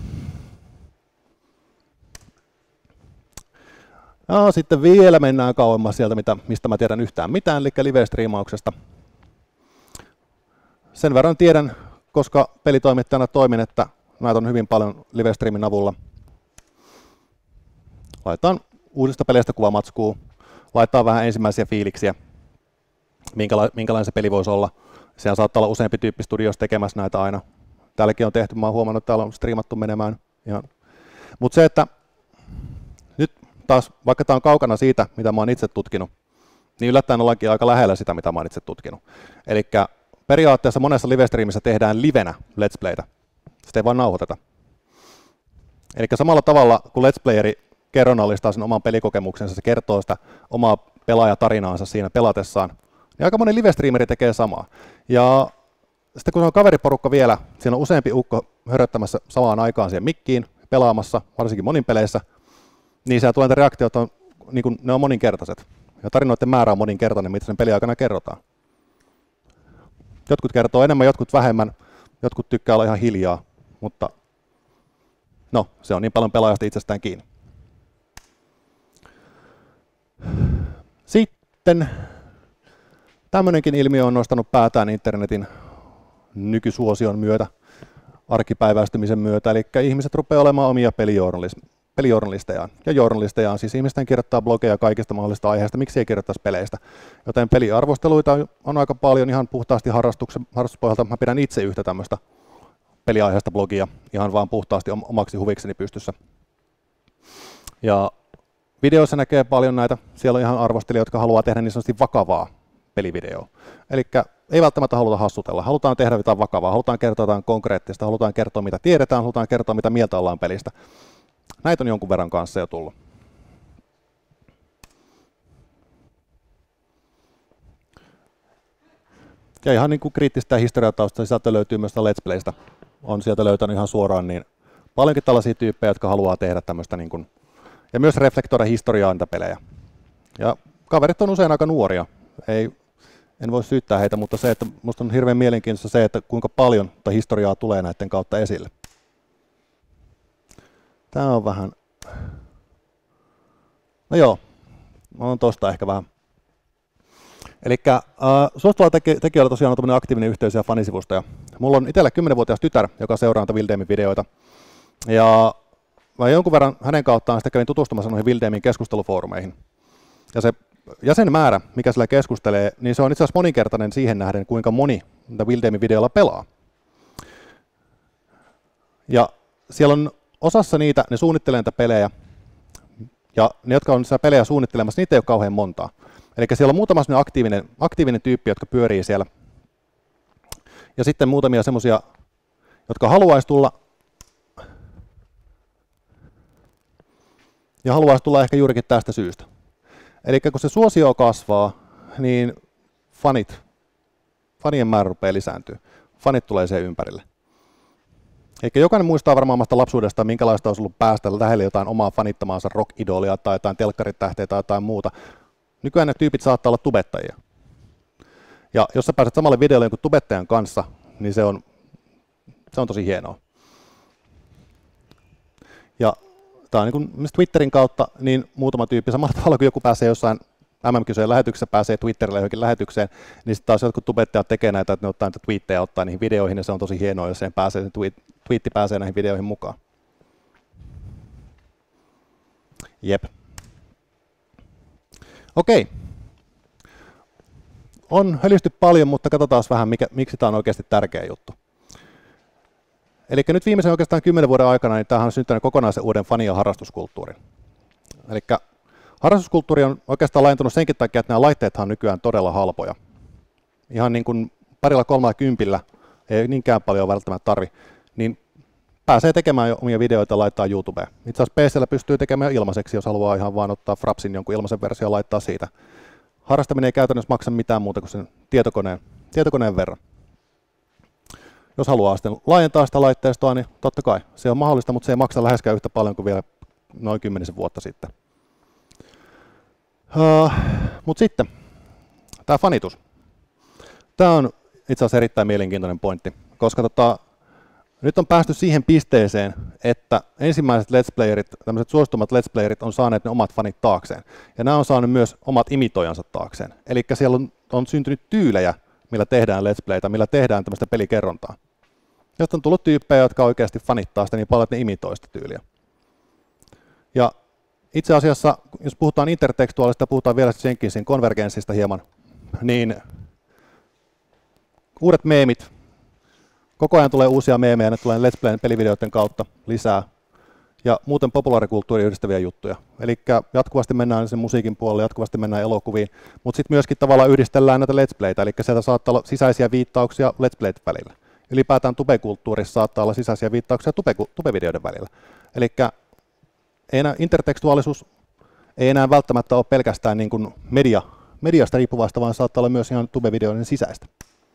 No, sitten vielä mennään kauemmas sieltä, mitä, mistä mä tiedän yhtään mitään, eli live-striimauksesta. Sen verran tiedän, koska pelitoimittajana toimin, että näitä on hyvin paljon live-streamin avulla. Laitetaan uusista peleistä kuvamatskua, laitetaan vähän ensimmäisiä fiiliksiä, minkäla- minkälainen se peli voisi olla. Siellä saattaa olla useampi tyyppi studioissa tekemässä näitä aina. Täälläkin on tehty, mä oon huomannut, että täällä on striimattu menemään. Mutta se, että nyt taas, vaikka tämä on kaukana siitä, mitä mä oon itse tutkinut, niin yllättäen ollaankin aika lähellä sitä, mitä mä oon itse tutkinut. Eli periaatteessa monessa live-streamissä tehdään livenä Let's Playtä. Sitä ei vaan nauhoiteta. Eli samalla tavalla, kun Let's Playeri kerronnallistaa sen oman pelikokemuksensa, se kertoo sitä omaa pelaajatarinaansa siinä pelatessaan, niin aika moni live-streameri tekee samaa. Ja sitten kun on kaveriporukka vielä, siinä on useampi ukko höröttämässä samaan aikaan siihen mikkiin, pelaamassa, varsinkin monin peleissä, niin siellä tulee reaktiot, on, niin kuin, ne on moninkertaiset. Ja tarinoiden määrä on moninkertainen, mitä sen peliaikana kerrotaan. Jotkut kertoo enemmän, jotkut vähemmän, jotkut tykkää olla ihan hiljaa, mutta no, se on niin paljon pelaajasta itsestään kiinni. Sitten tämmöinenkin ilmiö on nostanut päätään internetin nykysuosion myötä, arkipäiväistymisen myötä, eli ihmiset rupeaa olemaan omia pelijournalistejaan. Ja journalistejaan, siis ihmisten kirjoittaa blogeja kaikista mahdollisista aiheista, miksi ei kirjoittaisi peleistä. Joten peliarvosteluita on aika paljon ihan puhtaasti harrastuspohjalta. Mä pidän itse yhtä tämmöistä peliaiheesta blogia ihan vaan puhtaasti omaksi huvikseni pystyssä. Ja videoissa näkee paljon näitä, siellä on ihan arvostelijoita, jotka haluaa tehdä niin sanotusti vakavaa pelivideoa. Eli ei välttämättä haluta hassutella, halutaan tehdä jotain vakavaa, halutaan kertoa jotain konkreettista, halutaan kertoa mitä tiedetään, halutaan kertoa mitä mieltä ollaan pelistä. Näitä on jonkun verran kanssa jo tullut. Ja ihan niin kuin kriittistä historiatausta sisältö löytyy myös Let's Playstä. On sieltä löytänyt ihan suoraan niin paljonkin tällaisia tyyppejä, jotka haluaa tehdä tämmöistä niin kuin, ja myös reflektoida historiaa niitä pelejä. Ja kaverit on usein aika nuoria. Ei, en voi syyttää heitä, mutta se, että musta on hirveän mielenkiintoista se, että kuinka paljon historiaa tulee näiden kautta esille. Tää on vähän... No joo, on tosta ehkä vähän. Elikkä äh, suosituilla teki, tekijöillä tosiaan on tämmöinen aktiivinen yhteisö ja fanisivusto. Ja mulla on itsellä kymmenvuotias tytär, joka seuraa näitä Wildemin videoita. Ja mä jonkun verran hänen kauttaan sitä kävin tutustumassa noihin Wildemin keskustelufoorumeihin. Ja se jäsenmäärä, mikä sillä keskustelee, niin se on itse asiassa moninkertainen siihen nähden, kuinka moni näitä Wildemin videoilla pelaa. Ja siellä on osassa niitä, ne suunnittelee niitä pelejä, ja ne, jotka on niitä pelejä suunnittelemassa, niitä ei ole kauhean montaa. Eli siellä on muutama aktiivinen, aktiivinen tyyppi, jotka pyörii siellä. Ja sitten muutamia semmoisia, jotka haluaisi tulla. Ja haluaisi tulla ehkä juurikin tästä syystä. Eli kun se suosio kasvaa, niin fanit, fanien määrä rupeaa lisääntyä. Fanit tulee siihen ympärille. Eikä jokainen muistaa varmaan omasta lapsuudesta, minkälaista olisi ollut päästä lähelle jotain omaa fanittamaansa rock-idolia tai jotain telkkaritähteä tai jotain muuta. Nykyään ne tyypit saattaa olla tubettajia. Ja jos sä pääset samalle videolle jonkun tubettajan kanssa, niin se on, se on tosi hienoa. Ja tää on niin kuin Twitterin kautta niin muutama tyyppi, samalla tavalla kuin joku pääsee jossain M M-kisojen lähetyksessä, pääsee Twitterille johonkin lähetykseen, niin sitten taas jotkut tubettajat tekee näitä, että ne ottaa niitä twiittejä ottaa niihin videoihin, ja se on tosi hienoa, jos sen pääsee, se tweet, twiitti pääsee näihin videoihin mukaan. Jep. Okei. On hölisty paljon, mutta katsotaan vähän, mikä, miksi tämä on oikeasti tärkeä juttu. Eli nyt viimeisen oikeastaan kymmenen vuoden aikana niin tämähän on syntynyt kokonaisen uuden fani- ja harrastuskulttuurin. Eli harrastuskulttuuri on oikeastaan laajentunut senkin takia, että nämä laitteethan on nykyään todella halpoja. Ihan niin kuin parilla kolmella kympillä, ei niinkään paljon välttämättä tarvi, niin pääsee tekemään jo omia videoita ja laittaa YouTubeen. Itse asiassa P C:llä pystyy tekemään jo ilmaiseksi, jos haluaa ihan vaan ottaa Frapsin jonkun ilmaisen version ja laittaa siitä. Harrastaminen ei käytännössä maksa mitään muuta kuin sen tietokoneen, tietokoneen verran. Jos haluaa sitten laajentaa sitä laitteistoa, niin totta kai se on mahdollista, mutta se ei maksa läheskään yhtä paljon kuin vielä noin kymmenisen vuotta sitten. Uh, mutta sitten, tämä fanitus. Tämä on itse asiassa erittäin mielenkiintoinen pointti, koska tota, nyt on päästy siihen pisteeseen, että ensimmäiset let's playerit, tämmöiset suositumat let's playerit on saaneet ne omat fanit taakseen. Ja nämä on saanut myös omat imitoijansa taakseen. Eli siellä on, on syntynyt tyylejä, millä tehdään let's playta, millä tehdään tämmöistä pelikerrontaa. Josta on tullut tyyppejä, jotka oikeasti fanittaa sitä niin paljon, että ne imitoi sitä tyyliä. Ja itse asiassa, jos puhutaan intertekstuaalista, puhutaan vielä Jenkinsin konvergenssista hieman, niin uudet meemit, koko ajan tulee uusia meemejä, ne tulee Let's Playn pelivideoiden kautta lisää, ja muuten populaarikulttuuri yhdistäviä juttuja. Eli jatkuvasti mennään sen musiikin puolelle, jatkuvasti mennään elokuviin, mutta sitten myöskin tavallaan yhdistellään näitä Let's Playtä, eli sieltä saattaa olla sisäisiä viittauksia Let's Playt välillä. Ylipäätään tubekulttuurissa saattaa olla sisäisiä viittauksia tube, tubevideoiden välillä. Eli ei enää, intertekstuaalisuus ei enää välttämättä ole pelkästään niin kuin media, mediasta riippuvasta, vaan saattaa olla myös ihan tubevideoiden sisäistä.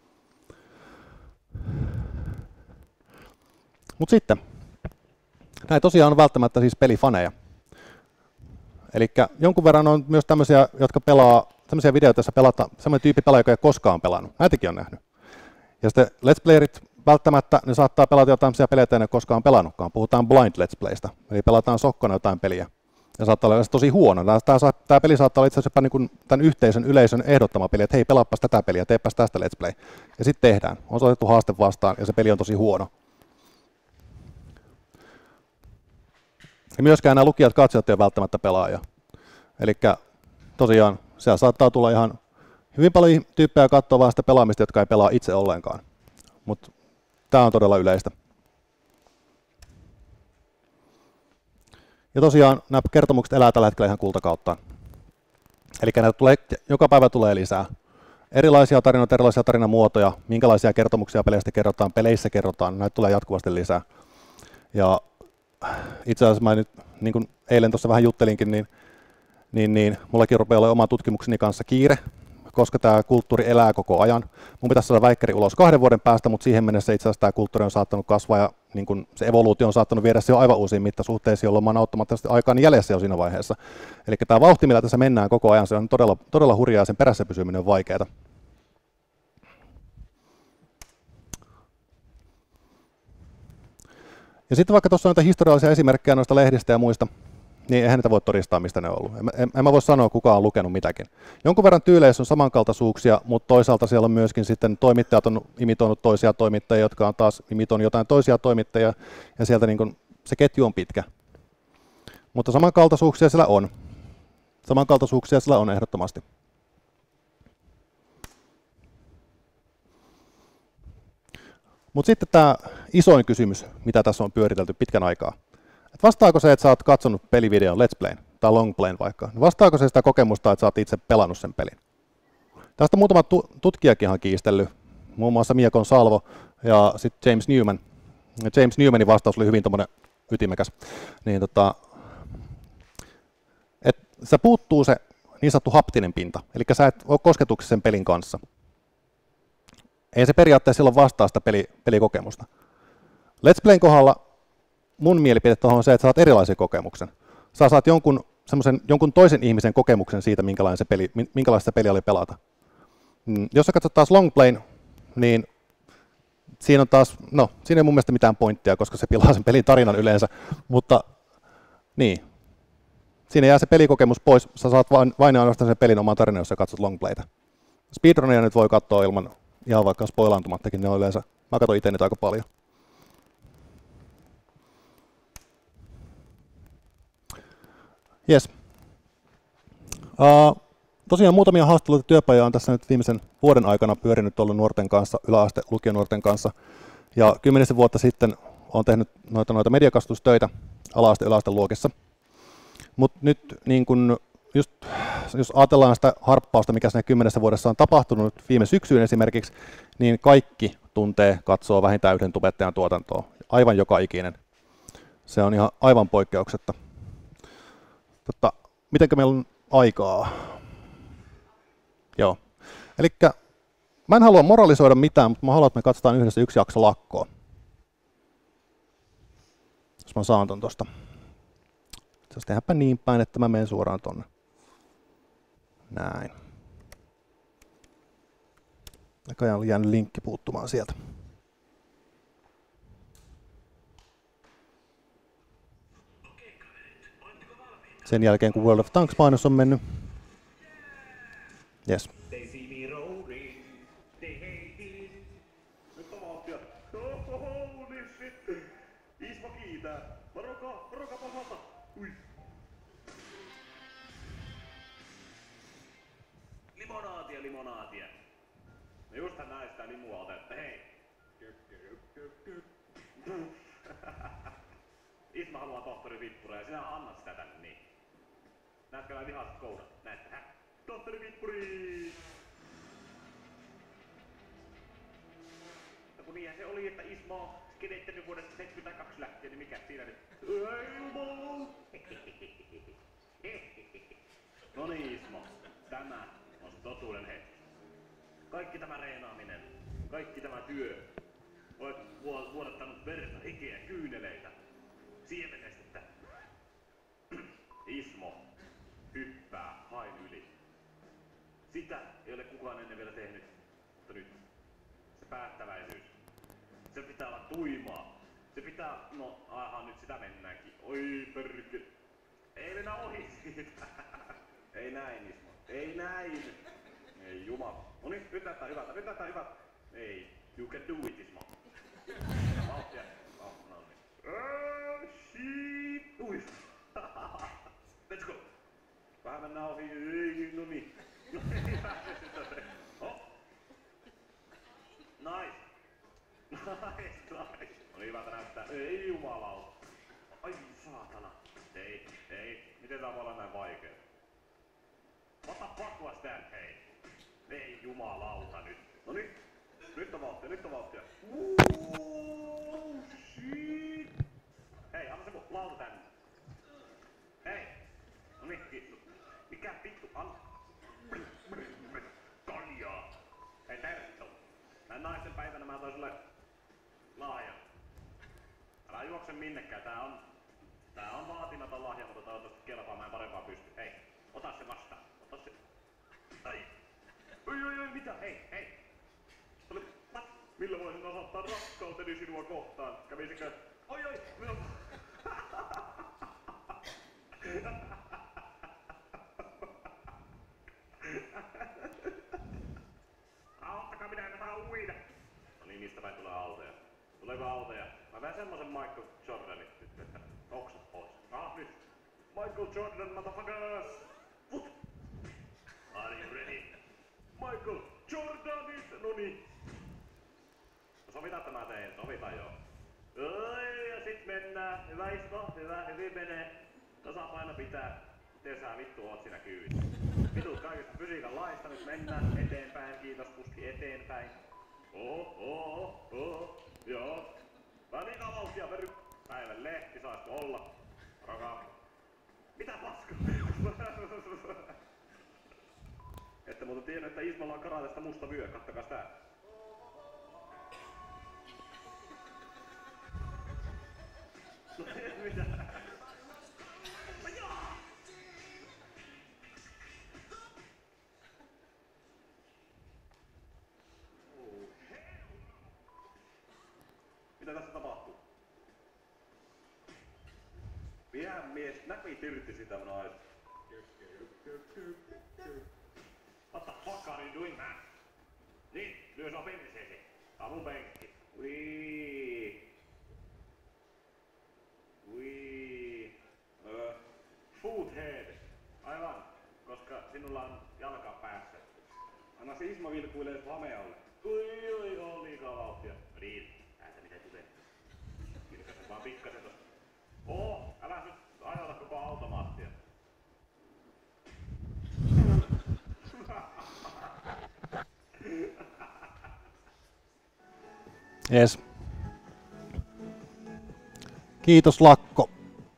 Mutta sitten, näin tosiaan on välttämättä siis pelifaneja. Eli jonkun verran on myös tämmöisiä, jotka pelaa, tämmöisiä videoita, joissa pelataan, semmoinen tyyppi pelaa, joka ei koskaan pelannut. Näitäkin on nähnyt. Ja sitten let's playerit välttämättä, ne saattaa pelata jotain tämmöisiä pelejä, joita ei koskaan pelannutkaan. Puhutaan blind let's playsta, eli pelataan sokkona jotain peliä. Ja saattaa olla tosi huono. Tämä, tämä peli saattaa olla itse asiassa niin kuin tämän yhteisön, yleisön ehdottama peli, että hei, pelaapas tätä peliä, teepäs tästä let's play. Ja sitten tehdään. On otettu haaste vastaan, ja se peli on tosi huono. Ja myöskään nämä lukijat, katsojat ei ole välttämättä pelaajia. Eli tosiaan siellä saattaa tulla ihan hyvin paljon tyyppejä katsoa vaan sitä pelaamista, jotka ei pelaa itse ollenkaan. Mutta tämä on todella yleistä. Ja tosiaan nämä kertomukset elää tällä hetkellä ihan kultakauttaan. Eli näitä tulee, joka päivä tulee lisää. Erilaisia tarinoita, erilaisia tarinamuotoja, minkälaisia kertomuksia peleistä kerrotaan, peleissä kerrotaan, näitä tulee jatkuvasti lisää. Ja itse asiassa mä nyt, niin kuin eilen tuossa vähän juttelinkin, niin, niin, niin mullakin rupeaa olemaan oman tutkimukseni kanssa kiire, koska tämä kulttuuri elää koko ajan. Mun pitäisi saada väikkäri ulos kahden vuoden päästä, mutta siihen mennessä itse asiassa tämä kulttuuri on saattanut kasvaa ja niin kun se evoluutio on saattanut viedä se jo aivan uusiin mittasuhteisiin, jolloin mä oon automaattisesti aikaan jäljessä jo siinä vaiheessa. Eli tämä vauhti, millä tässä mennään koko ajan, se on todella, todella hurjaa ja sen perässä pysyminen on vaikeaa. Ja sitten vaikka tuossa on näitä historiallisia esimerkkejä noista lehdistä ja muista, niin eihän niitä voi todistaa, mistä ne on ollut. En, en, en mä voi sanoa, kuka on lukenut mitäkin. Jonkun verran tyyleissä on samankaltaisuuksia, mutta toisaalta siellä on myöskin sitten toimittajat on imitoinut toisia toimittajia, jotka on taas imitoinut jotain toisia toimittajia, ja sieltä niin kun, se ketju on pitkä. Mutta samankaltaisuuksia siellä on. Samankaltaisuuksia siellä on ehdottomasti. Mutta sitten tämä isoin kysymys, mitä tässä on pyöritelty pitkän aikaa. Et vastaako se, että sä oot katsonut pelivideon Let's Playn? tai longplayn vaikka, niin vastaako se sitä kokemusta, että sä oot itse pelannut sen pelin? Tästä muutama tu- tutkijakin on kiistellyt, muun muassa Mia Consalvo ja sitten James Newman. Ja James Newmanin vastaus oli hyvin tommonen ytimekäs. Niin tota, että se puuttuu se niin sanottu haptinen pinta, eli sä et ole kosketuksessa sen pelin kanssa. Ei se periaatteessa silloin vastaa sitä peli, pelikokemusta. Let's Playn kohdalla mun mielipide tuohon on se, että saat erilaisen kokemuksen. Sä saat jonkun, jonkun toisen ihmisen kokemuksen siitä, minkälainen se peli, minkälaista se peli oli pelata. Jos sä katsot taas longplayn, niin siinä on taas, no siinä ei mun mielestä mitään pointtia, koska se pilaa sen pelin tarinan yleensä, mutta niin. Siinä jää se pelikokemus pois, sä saat vain, vain ainoastaan sen pelin oman tarinan, jos sä katsot longplaytä. Speedrunia nyt voi katsoa ilman, ihan vaikka spoilaantumattakin, ne on yleensä, mä katson itse niitä aika paljon. Jes. Uh, tosiaan muutamia haastatteluita työpajoja on tässä nyt viimeisen vuoden aikana pyörinyt tuolla nuorten kanssa, yläaste lukionuorten kanssa. Ja kymmenisen vuotta sitten olen tehnyt noita, noita mediakasvatustöitä ala-aste yläaste luokissa. Mutta nyt niin kun just, jos ajatellaan sitä harppausta, mikä siinä kymmenessä vuodessa on tapahtunut viime syksyyn esimerkiksi, niin kaikki tuntee katsoo vähintään yhden tubettajan tuotantoa. Aivan joka ikinen. Se on ihan aivan poikkeuksetta. Totta, mitenkö meillä on aikaa? Joo. Elikkä mä en halua moralisoida mitään, mutta mä haluan, että me katsotaan yhdessä yksi jakso lakkoa. Jos mä saan ton tosta. Jos tehdäänpä niin päin, että mä menen suoraan tonne. Näin. Näköjään oli jäänyt linkki puuttumaan sieltä. Sen jälkeen kun World of Tanks -mainos on mennyt. Yes. Limonaatia, limonaatia. No justhan näin sitä limua otetta, hei. Isma haluaa tohtori Vippura ja sinä annat sitä tänne niin. Näetkö nämä vihaiset koudat? Näetkö? Hä? Tohtori Vippuri! No kun niinhän se oli, että Isma on skenettänyt vuodesta seitsemänkymmentäkaksi lähtien, niin mikä siinä nyt? Ei jumala! No niin Isma, tämä on se totuuden hetki. Kaikki tämä reenaaminen, kaikki tämä työ. Olet vuodattanut verta, hikeä, kyyneleitä, siemenestettä. Ismo hyppää hain yli. Sitä ei ole kukaan ennen vielä tehnyt, mutta nyt se päättäväisyys. Se pitää olla tuimaa. Se pitää, no aha nyt sitä mennäänkin. Oi perkele. Ei mennä ohi siitä. Ei näin Ismo, ei näin. Ei jumala. No niin, nyt näyttää hyvältä, nyt näyttää hyvältä. Ei, you can do it Ismo. Vauhtia. Oh, no niin. Oh, shit. Ui. Let's go. Vähän mennään ohi. Ei, no niin. No niin, oh. Nice. Nice, nice. No niin, hyvältä näyttää. Ei jumalauta. Ai saatana. Ei, ei. Miten tää voi olla näin vaikea? What the fuck was that, hei? Ei jumalauta nyt. No niin. Nyt on vauhtia, nyt on vauhtia. Oh, shit. Hei, anna se mun lauta tänne. Hei. No niin, vittu. Mikä vittu? Anna. Kaljaa. Hei, Terttu. Näin naisten päivänä mä toin sulle lahjan. Älä juokse minnekään, tää on... Tää on vaatimaton lahja, mutta toivottavasti kelpaa, mä en parempaa pysty. Hei, ota se vastaan. Ota se. Ai. Oi, oi, oi, mitä? Hei, hei. Oli... What? Millä voisin osoittaa rakkauteni sinua kohtaan? Kävisikö? Oi, oi. No. Auttakaa, minä en vähän uida. No niin, mistä päin tulee autoja? Tuleeko autoja? Mä vedän semmosen Michael Jordanin nyt, että oksat pois. Ah, nyt. Michael Jordan, motherfuckers! What? Are you ready? Michael Jordanit! No niin. No sovitaan tämä teen, sovitaan joo. Oi, ja sit mennään. Hyvä Ismo, hyvä, hyvin menee. Tasapaino pitää. miten sä vittu oot siinä kyydissä? Vitut kaikista fysiikan laista, nyt mennään eteenpäin, kiitos kuski eteenpäin. Oho, oho, oho, joo. Vähän liikaa vauhtia very. Päivän lehti, saisiko olla? Rakaa. Mitä paskaa? Ette muuten tiennyt, että Ismalla on karatesta musta vyö, kattakaa tää. Mitä? Mitä tässä tapahtuu? Pidän mies näpit irti sitä naista. What the fuck are you doing, man? Niin, lyö sua perseesi. Tää on mun penkki. Wii. Wii. Öö. Foodhead. Aivan, koska sinulla on jalka päässä. Anna se Isma vilkuilee sun hamealle. Ui, ui, on liikaa vauhtia. Niin, ääntä mitä tulee. Vilkaisen vaan pikkasen tosta. Oo, älä nyt ajata koko automaattia. Yes. Kiitos Lakko.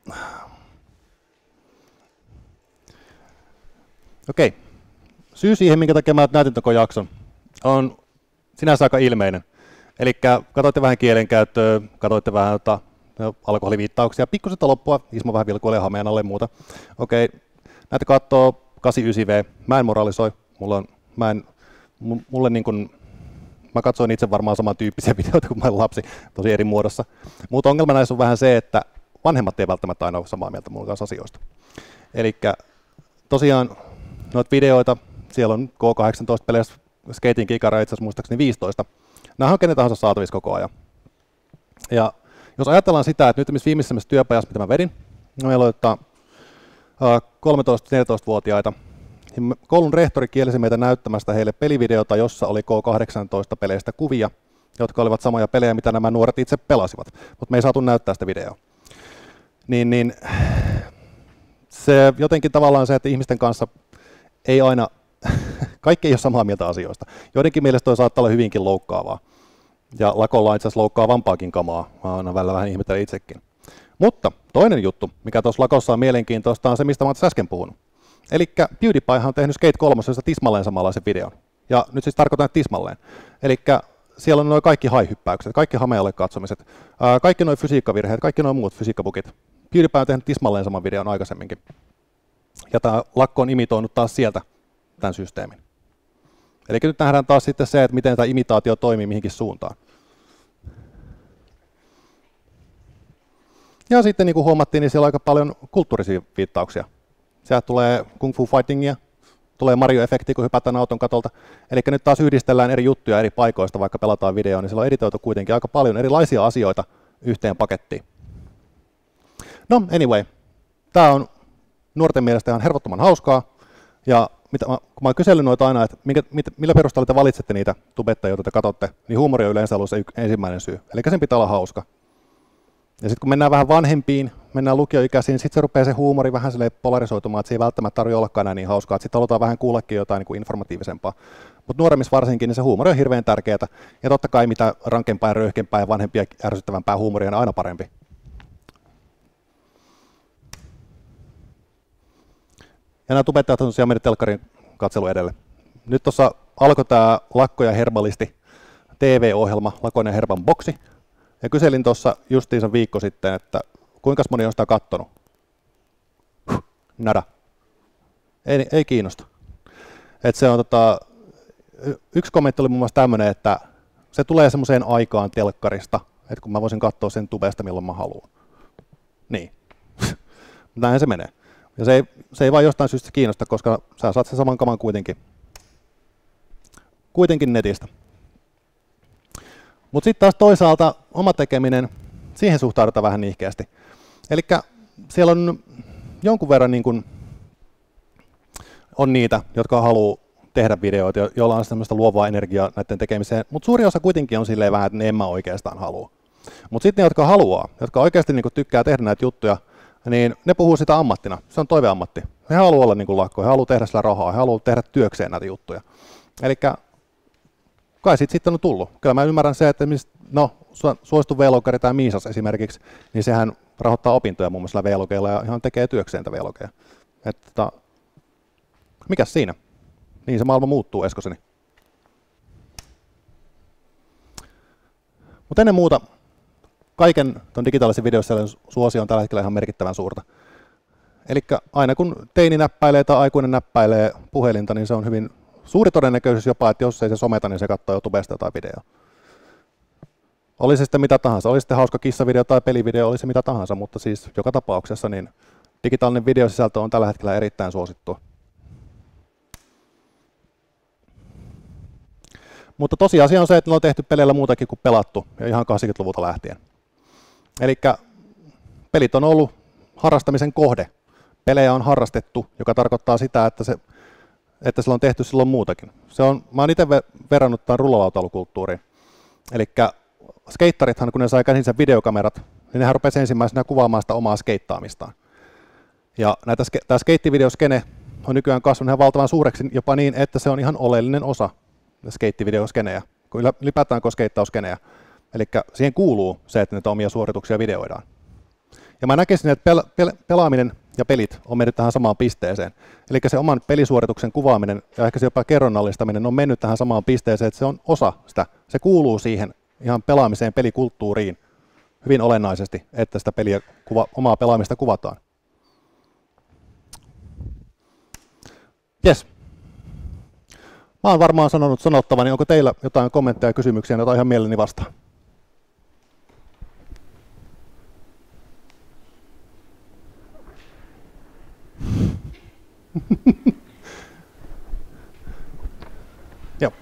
Okei. Syy siihen, minkä takia mä näytin koko jakson, on sinänsä aika ilmeinen. Eli katsoitte vähän kielenkäyttöä, katsoitte vähän tota, alkoholiviittauksia, pikkusen loppua, Ismo vähän vilkuilee hameen alle ja muuta. Okei, näitä katsoo kahdeksankymmentäyhdeksän V, mä en moralisoi, mulla on, mä en, mulle niin kuin, mä katsoin itse varmaan samantyyppisiä videoita kuin mä olen lapsi, tosi eri muodossa. Mutta ongelma näissä on vähän se, että vanhemmat ei välttämättä aina ole samaa mieltä mun kanssa asioista. Eli tosiaan noita videoita, siellä on K kahdeksantoista peleissä, Skating Kikara itse asiassa muistaakseni viisitoista. Nämä on kenen tahansa saatavissa koko ajan. Ja jos ajatellaan sitä, että nyt esimerkiksi viimeisimmässä työpajassa, mitä mä vedin, meillä oli kolmetoista-neljätoista-vuotiaita. Koulun rehtori kielsi meitä näyttämästä heille pelivideota, jossa oli K kahdeksantoista peleistä kuvia, jotka olivat samoja pelejä, mitä nämä nuoret itse pelasivat. Mutta me ei saatu näyttää sitä videoa. Niin, niin, se jotenkin tavallaan se, että ihmisten kanssa ei aina, kaikki ei ole samaa mieltä asioista. Joidenkin mielestä toi saattaa olla hyvinkin loukkaavaa. Ja Lakolla on itse asiassa loukkaavampaakin kamaa. Mä aina välillä vähän ihmettelen itsekin. Mutta toinen juttu, mikä tuossa Lakossa on mielenkiintoista, on se, mistä mä oon äsken puhunut. Eli PewDiePie on tehnyt Skate kolme, jossa tismalleen samanlaisen videon. Ja nyt siis tarkoitan tismalleen. Eli siellä on noin kaikki high-hyppäykset, kaikki hamealle katsomiset, kaikki noin fysiikkavirheet, kaikki noin muut fysiikkabukit. PewDiePie on tehnyt tismalleen saman videon aikaisemminkin. Ja tämä Lakko on imitoinut taas sieltä tämän systeemin. Eli nyt nähdään taas sitten se, että miten tämä imitaatio toimii mihinkin suuntaan. Ja sitten niin kuin huomattiin, niin siellä on aika paljon kulttuurisia viittauksia. Sieltä tulee Kung Fu Fightingia, tulee Mario-efekti, kun hypätään auton katolta. Eli nyt taas yhdistellään eri juttuja eri paikoista, vaikka pelataan videoon, niin siellä on editoitu kuitenkin aika paljon erilaisia asioita yhteen pakettiin. No, anyway. Tämä on nuorten mielestä ihan hervottoman hauskaa. Ja mitä, kun mä oon kysellyt noita aina, että minkä, mit, millä perusteella te valitsette niitä tubettajia, joita te katsotte, niin huumori on yleensä ollut se ensimmäinen syy. Eli sen pitää olla hauska. Ja sitten kun mennään vähän vanhempiin, mennään lukioikäisiin, sitten se rupeaa se huumori vähän polarisoitumaan, että se ei välttämättä tarvitse ollakaan enää niin hauskaa. Sitten halutaan vähän kuullakin jotain niin kuin informatiivisempaa. Mutta nuoremmissa varsinkin, niin se huumori on hirveän tärkeää. Ja totta kai mitä rankempaa ja röyhkempää ja vanhempia ärsyttävämpää huumoria on aina parempi. Ja nämä tubettajat on tosiaan mennyt telkkarin katselu edelle. Nyt tuossa alkoi tämä Lakko ja Herbalisti T V-ohjelma, Lakon ja Herban boksi. Ja kyselin tuossa justiinsa viikko sitten, että kuinka moni on sitä kattonut. Huh, nada. Ei, ei kiinnosta. Et se on, tota, yksi kommentti oli muun muassa tämmöinen, että se tulee semmoiseen aikaan telkkarista, että kun mä voisin katsoa sen tubesta milloin mä haluan. Niin. Näin se menee. Ja se ei, se ei vaan jostain syystä kiinnosta, koska sä saat sen saman kaman kuitenkin, kuitenkin netistä. Mutta sitten taas toisaalta oma tekeminen, siihen suhtaudutaan vähän nihkeästi. Eli siellä on jonkun verran niin kun, on niitä, jotka haluaa tehdä videoita, joilla on semmoista luovaa energiaa näiden tekemiseen, mutta suuri osa kuitenkin on silleen vähän, että ne en mä oikeastaan halua. Mutta sitten ne, jotka haluaa, jotka oikeasti niin kun tykkää tehdä näitä juttuja, niin ne puhuu sitä ammattina. Se on toiveammatti. He haluaa olla niin kuin lakko, he haluaa tehdä sillä rahaa, he haluaa tehdä työkseen näitä juttuja. Eli kai siitä sitten on tullut. Kyllä mä ymmärrän se, että no, suosittu V-logari tai Miisas esimerkiksi, niin sehän rahoittaa opintoja muun muassa V-logeilla ja ihan tekee työkseen tätä V-logeja. Että mikäs siinä? Niin se maailma muuttuu, Eskoseni. Mutta ennen muuta, kaiken tuon digitaalisen videossisällön suosio on tällä hetkellä ihan merkittävän suurta. Eli aina kun teini näppäilee tai aikuinen näppäilee puhelinta, niin se on hyvin suuri todennäköisyys jopa, että jos ei se someta, niin se katsoo jo tubesta tai videoa. Oli se sitten mitä tahansa, oli sitten hauska kissavideo tai pelivideo, oli se mitä tahansa, mutta siis joka tapauksessa niin digitaalinen videosisältö on tällä hetkellä erittäin suosittua. Mutta tosiasia on se, että ne on tehty peleillä muutakin kuin pelattu, ja ihan kahdeksankymmentäluvulta lähtien. Eli pelit on ollut harrastamisen kohde. Pelejä on harrastettu, joka tarkoittaa sitä, että, se, että sillä on tehty silloin muutakin. Se on, mä oon itse verrannut tämän rullalautailukulttuuriin. Eli skeittarithan, kun ne sai käsinsä videokamerat, niin nehän rupesi ensimmäisenä kuvaamaan sitä omaa skeittaamistaan. Ja näitä, tämä skeittivideoskene on nykyään kasvanut ihan valtavan suureksi jopa niin, että se on ihan oleellinen osa skeittivideoskenejä, ylipäätään kun skeittauskenejä. Eli siihen kuuluu se, että näitä omia suorituksia videoidaan. Ja mä näkisin, että pel pel pelaaminen ja pelit on mennyt tähän samaan pisteeseen. Eli se oman pelisuorituksen kuvaaminen ja ehkä se jopa kerronnallistaminen on mennyt tähän samaan pisteeseen, että se on osa sitä. Se kuuluu siihen ihan pelaamiseen, pelikulttuuriin hyvin olennaisesti, että sitä peliä, kuva, omaa pelaamista kuvataan. Jes. Mä oon varmaan sanonut sanottavani, onko teillä jotain kommentteja ja kysymyksiä, joita ihan mielelläni vastaan? Joo.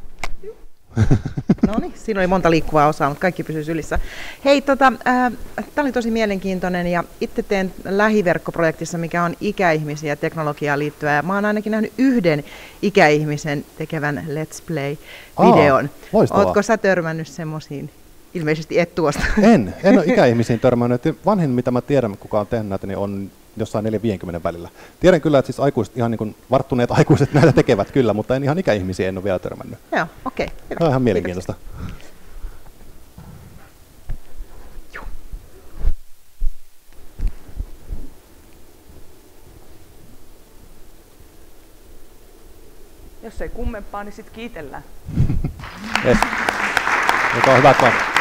No niin, siinä oli monta liikkuvaa osaa, mutta kaikki pysyy sylissä. Hei, tota, äh, tämä oli tosi mielenkiintoinen ja itse teen lähiverkkoprojektissa, mikä on ikäihmisiä teknologiaan liittyvää. Ja mä oon ainakin nähnyt yhden ikäihmisen tekevän Let's Play-videon. Loistavaa. Ootko sä törmännyt semmoisiin? Ilmeisesti et tuosta. En, en ole ikäihmisiin törmännyt. Vanhin, mitä mä tiedän, kuka on tehnyt näitä, niin on jossain neljä viisikymmentä välillä. Tiedän kyllä, että siis aikuiset, ihan niin kuin varttuneet aikuiset näitä tekevät kyllä, mutta en ihan ikäihmisiä en ole vielä törmännyt. Joo, okei. Okay, se on ihan mielenkiintoista. Joo. Jos ei kummempaa, niin sitten kiitellään. Yes. Joka on hyvät vaan.